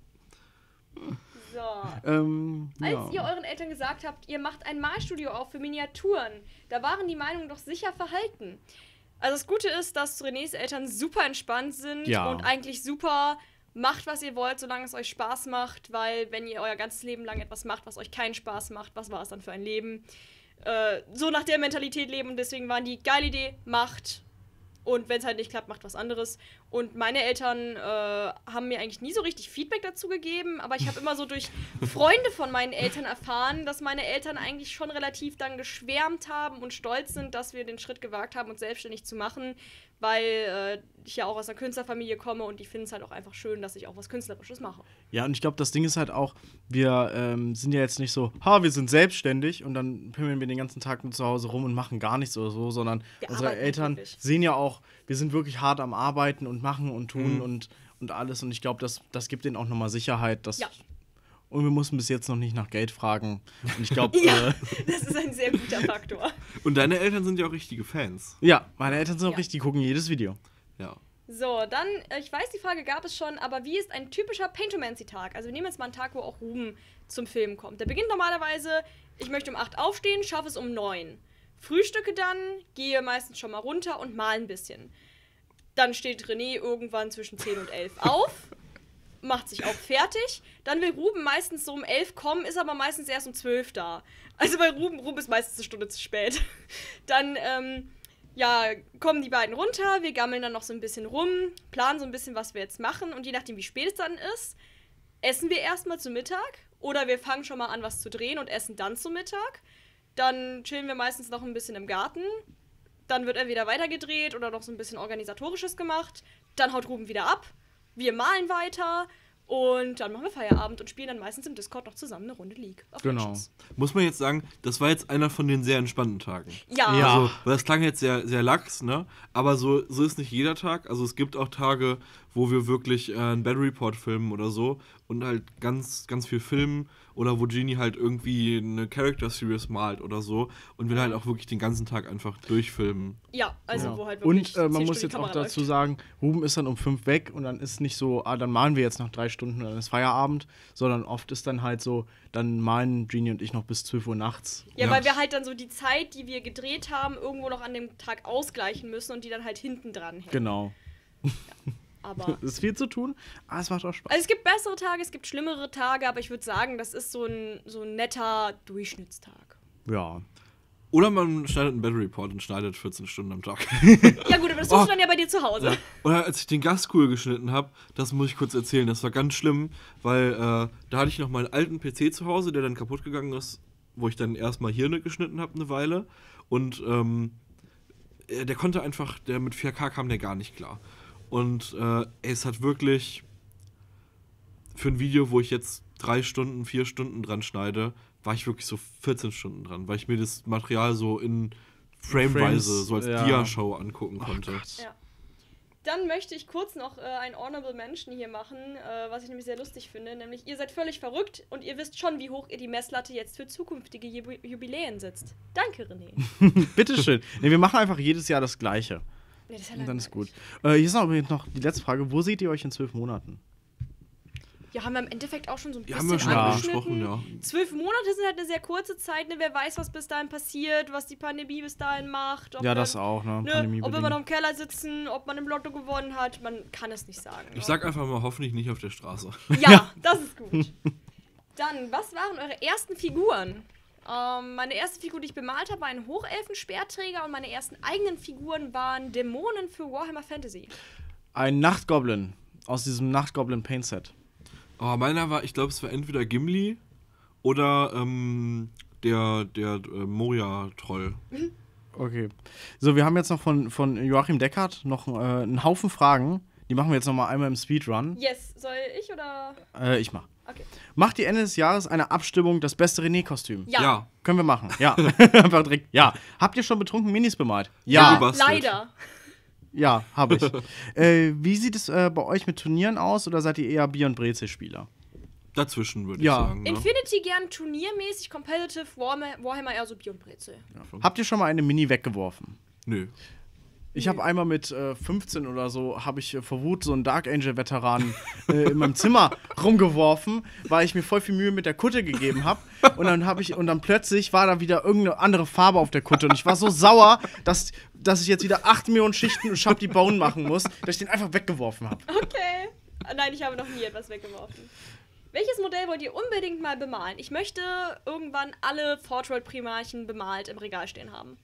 So. Ähm, Als ja. ihr euren Eltern gesagt habt, ihr macht ein Malstudio auf für Miniaturen, da waren die Meinungen doch sicher verhalten. Also das Gute ist, dass Renés Eltern super entspannt sind Ja. und eigentlich super macht, was ihr wollt, solange es euch Spaß macht, weil wenn ihr euer ganzes Leben lang etwas macht, was euch keinen Spaß macht, was war es dann für ein Leben? Äh, so nach der Mentalität leben, und deswegen waren die, geile Idee, macht. Und wenn es halt nicht klappt, macht was anderes. Und meine Eltern äh, haben mir eigentlich nie so richtig Feedback dazu gegeben, aber ich habe immer so durch Freunde von meinen Eltern erfahren, dass meine Eltern eigentlich schon relativ dann geschwärmt haben und stolz sind, dass wir den Schritt gewagt haben, uns selbstständig zu machen, weil äh, ich ja auch aus einer Künstlerfamilie komme und die finden es halt auch einfach schön, dass ich auch was Künstlerisches mache. Ja, und ich glaube, das Ding ist halt auch, wir ähm, sind ja jetzt nicht so, ha, wir sind selbstständig und dann pimmeln wir den ganzen Tag nur zu Hause rum und machen gar nichts oder so, sondern Wir unsere arbeiten Eltern wirklich. sehen ja auch, wir sind wirklich hart am Arbeiten und machen und tun Mhm. und, und alles. Und ich glaube, das, das gibt denen auch nochmal Sicherheit. Dass Ja. Und wir mussten bis jetzt noch nicht nach Geld fragen. Und ich glaube, Ja, äh, das ist ein sehr guter Faktor. Und deine Eltern sind ja auch richtige Fans. ja, meine Eltern sind auch Ja. richtig, die gucken jedes Video. Ja. So, dann, äh, ich weiß, die Frage gab es schon, aber wie ist ein typischer Paintomancy-Tag? Also wir nehmen jetzt mal einen Tag, wo auch Ruben zum Film kommt. Der beginnt normalerweise, ich möchte um acht aufstehen, schaffe es um neun. Frühstücke dann, gehe meistens schon mal runter und mal ein bisschen. Dann steht René irgendwann zwischen zehn und elf auf, macht sich auch fertig. Dann will Ruben meistens so um elf kommen, ist aber meistens erst um zwölf da. Also bei Ruben, Ruben ist meistens eine Stunde zu spät. Dann, ähm... ja, kommen die beiden runter, wir gammeln dann noch so ein bisschen rum, planen so ein bisschen, was wir jetzt machen und je nachdem, wie spät es dann ist, essen wir erstmal zu Mittag oder wir fangen schon mal an, was zu drehen und essen dann zu Mittag. Dann chillen wir meistens noch ein bisschen im Garten, dann wird entweder weitergedreht oder noch so ein bisschen Organisatorisches gemacht, dann haut Ruben wieder ab, wir malen weiter und dann machen wir Feierabend und spielen dann meistens im Discord noch zusammen eine Runde League of Genau. Legends. Muss man jetzt sagen, das war jetzt einer von den sehr entspannten Tagen. Ja. Ja. Also, weil das klang jetzt sehr, sehr lax, ne? Aber so, so ist nicht jeder Tag. Also es gibt auch Tage, wo wir wirklich äh, einen Battle Report filmen oder so und halt ganz, ganz viel filmen oder wo Genie halt irgendwie eine Character Series malt oder so und wir halt auch wirklich den ganzen Tag einfach durchfilmen. Ja, also Ja. wo halt wirklich Und äh, man zehn muss Stunden jetzt auch Kamera dazu läuft. sagen, Ruben ist dann um fünf weg und dann ist nicht so, ah, dann malen wir jetzt noch drei Stunden und dann ist Feierabend, sondern oft ist dann halt so, dann malen Genie und ich noch bis zwölf Uhr nachts. Ja, Ja. weil wir halt dann so die Zeit, die wir gedreht haben, irgendwo noch an dem Tag ausgleichen müssen und die dann halt hinten dran hängen. Genau. Aber Es ist viel zu tun, aber es macht auch Spaß. also es gibt bessere Tage, es gibt schlimmere Tage, aber ich würde sagen, das ist so ein, so ein netter Durchschnittstag. Ja. Oder man schneidet einen Battle Report und schneidet vierzehn Stunden am Tag. Ja gut, aber das tust Oh. du dann ja bei dir zu Hause. Ja. Oder als ich den Gaskugel geschnitten habe, das muss ich kurz erzählen, das war ganz schlimm, weil äh, da hatte ich noch meinen alten P C zu Hause, der dann kaputt gegangen ist, wo ich dann erstmal Hirne geschnitten habe eine Weile und ähm, äh, der konnte einfach, der mit vier K kam der gar nicht klar. Und äh, es hat wirklich für ein Video, wo ich jetzt drei Stunden, vier Stunden dran schneide, war ich wirklich so vierzehn Stunden dran, weil ich mir das Material so in Frameweise, Frames, so als ja. Dia-Show angucken konnte. Ja. Dann möchte ich kurz noch äh, ein Honorable Mention hier machen, äh, was ich nämlich sehr lustig finde. Nämlich, ihr seid völlig verrückt und ihr wisst schon, wie hoch ihr die Messlatte jetzt für zukünftige Jubi- Jubiläen setzt. Danke, René. Bitteschön. Nee, wir machen einfach jedes Jahr das Gleiche. Nee, das ist ja Und dann ist gut. langweilig. Äh, hier ist noch, übrigens noch die letzte Frage. Wo seht ihr euch in zwölf Monaten? Ja, haben wir im Endeffekt auch schon so ein Ja, bisschen haben wir schon angeschnitten. angesprochen, ja. Zwölf Monate sind halt eine sehr kurze Zeit, ne? Wer weiß, was bis dahin passiert, was die Pandemie bis dahin macht. Ob Ja, wir- das auch, ne? Ne, Pandemie ob wir immer noch im Keller sitzen, ob man im Lotto gewonnen hat, man kann es nicht sagen. Ich sag einfach mal, hoffentlich nicht auf der Straße. Ja, das ist gut. Dann, was waren eure ersten Figuren? Ähm, meine erste Figur, die ich bemalt habe, war ein Hochelfen-Speerträger und meine ersten eigenen Figuren waren Dämonen für Warhammer Fantasy. Ein Nachtgoblin aus diesem Nachtgoblin Paint Set. Aber meiner war, ich glaube, es war entweder Gimli oder ähm, der, der äh, Moria-Troll. Okay. So, wir haben jetzt noch von, von Joachim Deckert noch äh, einen Haufen Fragen. Die machen wir jetzt noch mal einmal im Speedrun. Yes, soll ich oder? Äh, ich mach. Okay. Macht ihr Ende des Jahres eine Abstimmung, das beste René-Kostüm? Ja. Ja. Können wir machen. Ja. Einfach direkt. Ja. Habt ihr schon betrunken Minis bemalt? Ja, Ja, gebastelt. leider. Ja, habe ich. äh, wie sieht es äh, bei euch mit Turnieren aus oder seid ihr eher Bier- und Brezel-Spieler? Dazwischen, würde Ja. ich sagen. Ne? Infinity gern turniermäßig, competitive, Warhammer, Warhammer eher so Bier und Brezel. Habt ihr schon mal eine Mini weggeworfen? Nö. Ich habe einmal mit äh, fünfzehn oder so, habe ich äh, vor Wut so einen Dark Angel-Veteran äh, in meinem Zimmer rumgeworfen, weil ich mir voll viel Mühe mit der Kutte gegeben habe. Und dann habe ich, und dann plötzlich war da wieder irgendeine andere Farbe auf der Kutte. Und ich war so sauer, dass, dass ich jetzt wieder acht Millionen Schichten und Shabby Bone machen muss, dass ich den einfach weggeworfen habe. Okay. Ah, nein, ich habe noch nie etwas weggeworfen. Welches Modell wollt ihr unbedingt mal bemalen? Ich möchte irgendwann alle Fortroid-Primarchen bemalt im Regal stehen haben.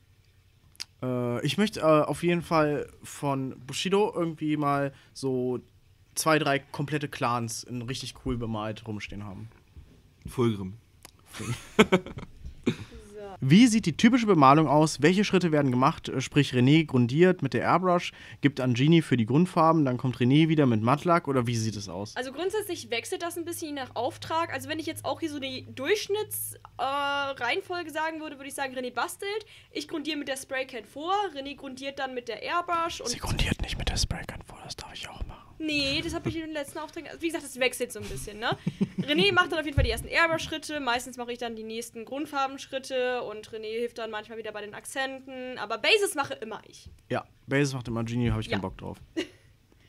Äh, ich möchte äh, auf jeden Fall von Bushido irgendwie mal so zwei, drei komplette Clans in richtig cool bemalt rumstehen haben. Fulgrim. Wie sieht die typische Bemalung aus? Welche Schritte werden gemacht? Äh, Sprich, René grundiert mit der Airbrush, gibt an Genie für die Grundfarben, dann kommt René wieder mit Mattlack oder wie sieht es aus? Also grundsätzlich wechselt das ein bisschen je nach Auftrag. Also wenn ich jetzt auch hier so die Durchschnittsreihenfolge äh, sagen würde, würde ich sagen, René bastelt. Ich grundiere mit der Spraycan vor, René grundiert dann mit der Airbrush. Und grundiert nicht mit der Spraygun vor, das darf ich auch machen. nee, das habe ich in den letzten Aufträgen. Also wie gesagt, das wechselt so ein bisschen, ne? René macht dann auf jeden Fall die ersten Airbrush-Schritte. Meistens mache ich dann die nächsten Grundfarbenschritte und René hilft dann manchmal wieder bei den Akzenten. Aber Bases mache immer ich. Ja, Basis macht immer Genie, habe ich Ja. keinen Bock drauf.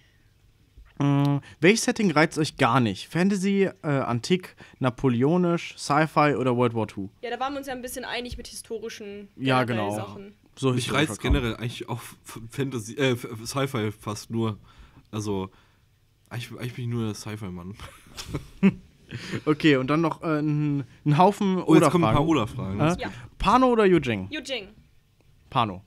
Äh, welches Setting reizt euch gar nicht? Fantasy, äh, Antik, Napoleonisch, Sci-Fi oder World War zwei? Ja, da waren wir uns ja ein bisschen einig mit historischen Ja, generell genau. Sachen. So Mich historischer reizt Kram. generell eigentlich auch Fantasy, äh, Sci-Fi fast nur. Also, eigentlich, eigentlich bin ich nur der Sci-Fi-Mann. Okay, und dann noch äh, ein, ein Haufen Oh, jetzt oder kommen ein paar Fragen. Oder-Fragen. Äh? Ja. Pano oder Yujing? Yujing. Pano.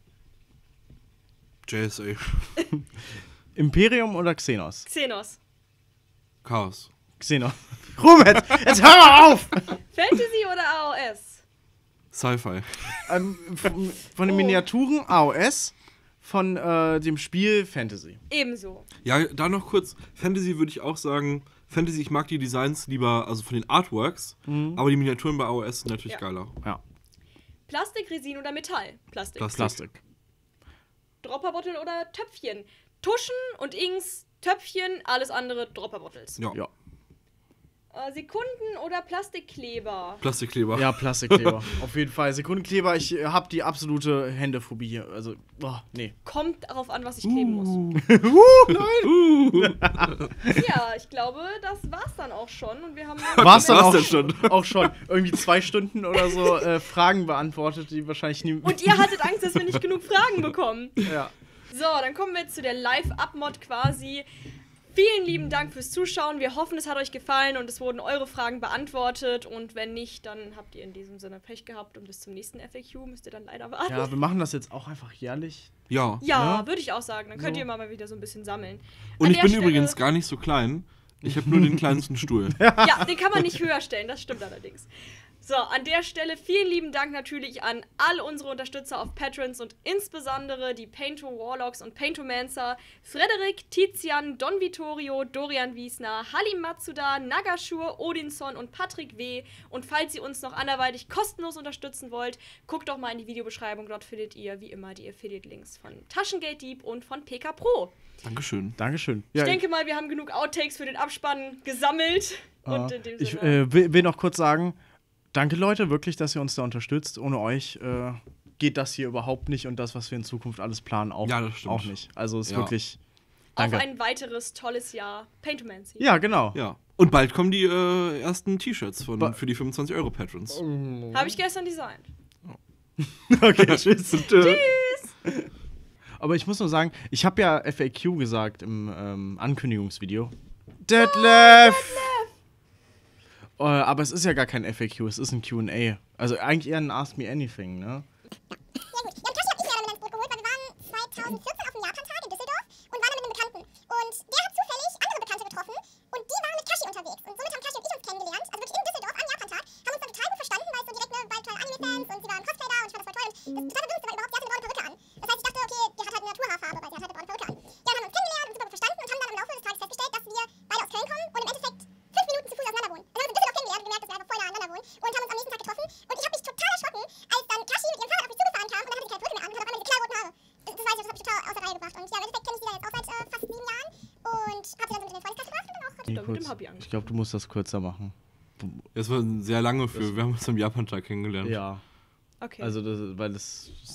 J S A. Imperium oder Xenos? Xenos. Chaos. Xenos. Rumet, jetzt hör mal auf! Fantasy oder A O S? Sci-Fi. ähm, von, von den Oh. Miniaturen A O S, von äh, dem Spiel Fantasy. Ebenso. Ja, da noch kurz. Fantasy würde ich auch sagen. Fantasy, ich mag die Designs lieber, also von den Artworks, aber die Miniaturen bei A O S sind natürlich Ja. geiler. Ja, Plastik, Resin oder Metall? Plastik. Plastik. Plastik. Dropperbottle oder Töpfchen? Tuschen und Inks, Töpfchen, alles andere Dropperbottles. Ja. Ja. Äh, Sekunden oder Plastikkleber? Plastikkleber. Ja, Plastikkleber. Auf jeden Fall. Sekundenkleber, ich äh, hab die absolute Händephobie hier. Also, boah, nee. Kommt darauf an, was ich kleben muss. Ja, ich glaube, das war's dann auch schon. Und wir haben War's dann war's auch, denn schon? auch schon irgendwie zwei Stunden oder so äh, Fragen beantwortet, die wahrscheinlich nie. Und ihr hattet Angst, dass wir nicht genug Fragen bekommen. ja. So, dann kommen wir jetzt zu der Live-Up-Mod quasi. Vielen lieben Dank fürs Zuschauen. Wir hoffen, es hat euch gefallen und es wurden eure Fragen beantwortet. Und wenn nicht, dann habt ihr in diesem Sinne Pech gehabt und bis zum nächsten F A Q müsst ihr dann leider warten. ja, wir machen das jetzt auch einfach jährlich. Ja. Ja, Ne? würde ich auch sagen. Dann könnt So. ihr mal wieder so ein bisschen sammeln. Und An ich der bin Stelle- übrigens gar nicht so klein. Ich habe nur den kleinsten Stuhl. Ja, den kann man nicht höher stellen, das stimmt allerdings. So, an der Stelle vielen lieben Dank natürlich an all unsere Unterstützer auf Patrons und insbesondere die Painto Warlocks und Paintomancer, Frederik, Tizian, Don Vittorio, Dorian Wiesner, Halim Matsuda, Nagashur, Odinson und Patrick W. Und falls ihr uns noch anderweitig kostenlos unterstützen wollt, guckt doch mal in die Videobeschreibung, dort findet ihr wie immer die Affiliate-Links von Taschengeld Dieb und von P K Pro. Dankeschön. Dankeschön. Ich Ja, denke mal, wir haben genug Outtakes für den Abspann gesammelt. Und in dem ich Sinne. äh, will, will noch kurz sagen, danke Leute, wirklich, dass ihr uns da unterstützt. Ohne euch äh, geht das hier überhaupt nicht und das, was wir in Zukunft alles planen, auch, Ja, das stimmt. auch nicht. Also ist Ja. wirklich. Danke. Auf ein weiteres tolles Jahr Paintomancy. Ja, genau. Ja. Und bald kommen die äh, ersten T-Shirts von Ba- für die fünfundzwanzig Euro Patrons. Habe ich gestern designt. Okay, tschüss. Tschüss. Aber ich muss nur sagen, ich habe ja F A Q gesagt im ähm, Ankündigungsvideo. Detlef! Äh, aber es ist ja gar kein F A Q, es ist ein Q und A. Also eigentlich eher ein Ask Me Anything, ne? Ja gut, ja, Tashi hab ich mir dann ins Boot geholt, weil wir waren zweitausendvierzehn auf dem Japan-Tag in Düsseldorf und waren dann mit einem Bekannten. Und der hat zufällig andere Bekannte getroffen und die waren mit Tashi unterwegs. Und somit haben Tashi und ich uns kennengelernt, also wirklich in Düsseldorf am Japan-Tag, haben uns dann total gut verstanden, weil es so direkt, ne, weil tolle Anime-Fans und sie waren Cosplay da und ich fand das voll toll. Und das total Dümmste war überhaupt, die hatte eine braune Perücke an. Das heißt, ich dachte, okay, die hat halt eine Naturhaarfarbe, weil sie hat halt eine braune Perücke an. Ja, dann haben wir uns kennengelernt und super gut verstanden und haben dann im Laufe des Tages festgestellt, dass wir beide aus Köln kommen und im Endeffekt fünf Minuten zu Fuß auseinander wohnen. Dann haben wir uns in Düsseldorf kennengelernt und gemerkt, dass wir einfach voll nah aneinander wohnen und haben uns am nächsten Tag getroffen. Und ich habe mich total erschrocken, als dann Tashi mit ihrem Fahrrad auf mich zugefahren kam und dann hatte sie keine Perücke mehr an und hat auf einmal diese knallroten Haare. Das, das weiß ich, das hat mich total außer Reihe gebracht. Und ja, im Endeffekt kenne ich sie da jetzt auch seit äh, fast sieben Jahren und habe sie dann so mit in den Freundeskreis gebracht und dann auch Wieder mit dem Hobby angefangen. Ich glaube, du musst das kürzer machen. Das war sehr lange für. Wir haben uns am Japan-Tag kennengelernt. Ja, Okay. also das, weil das ist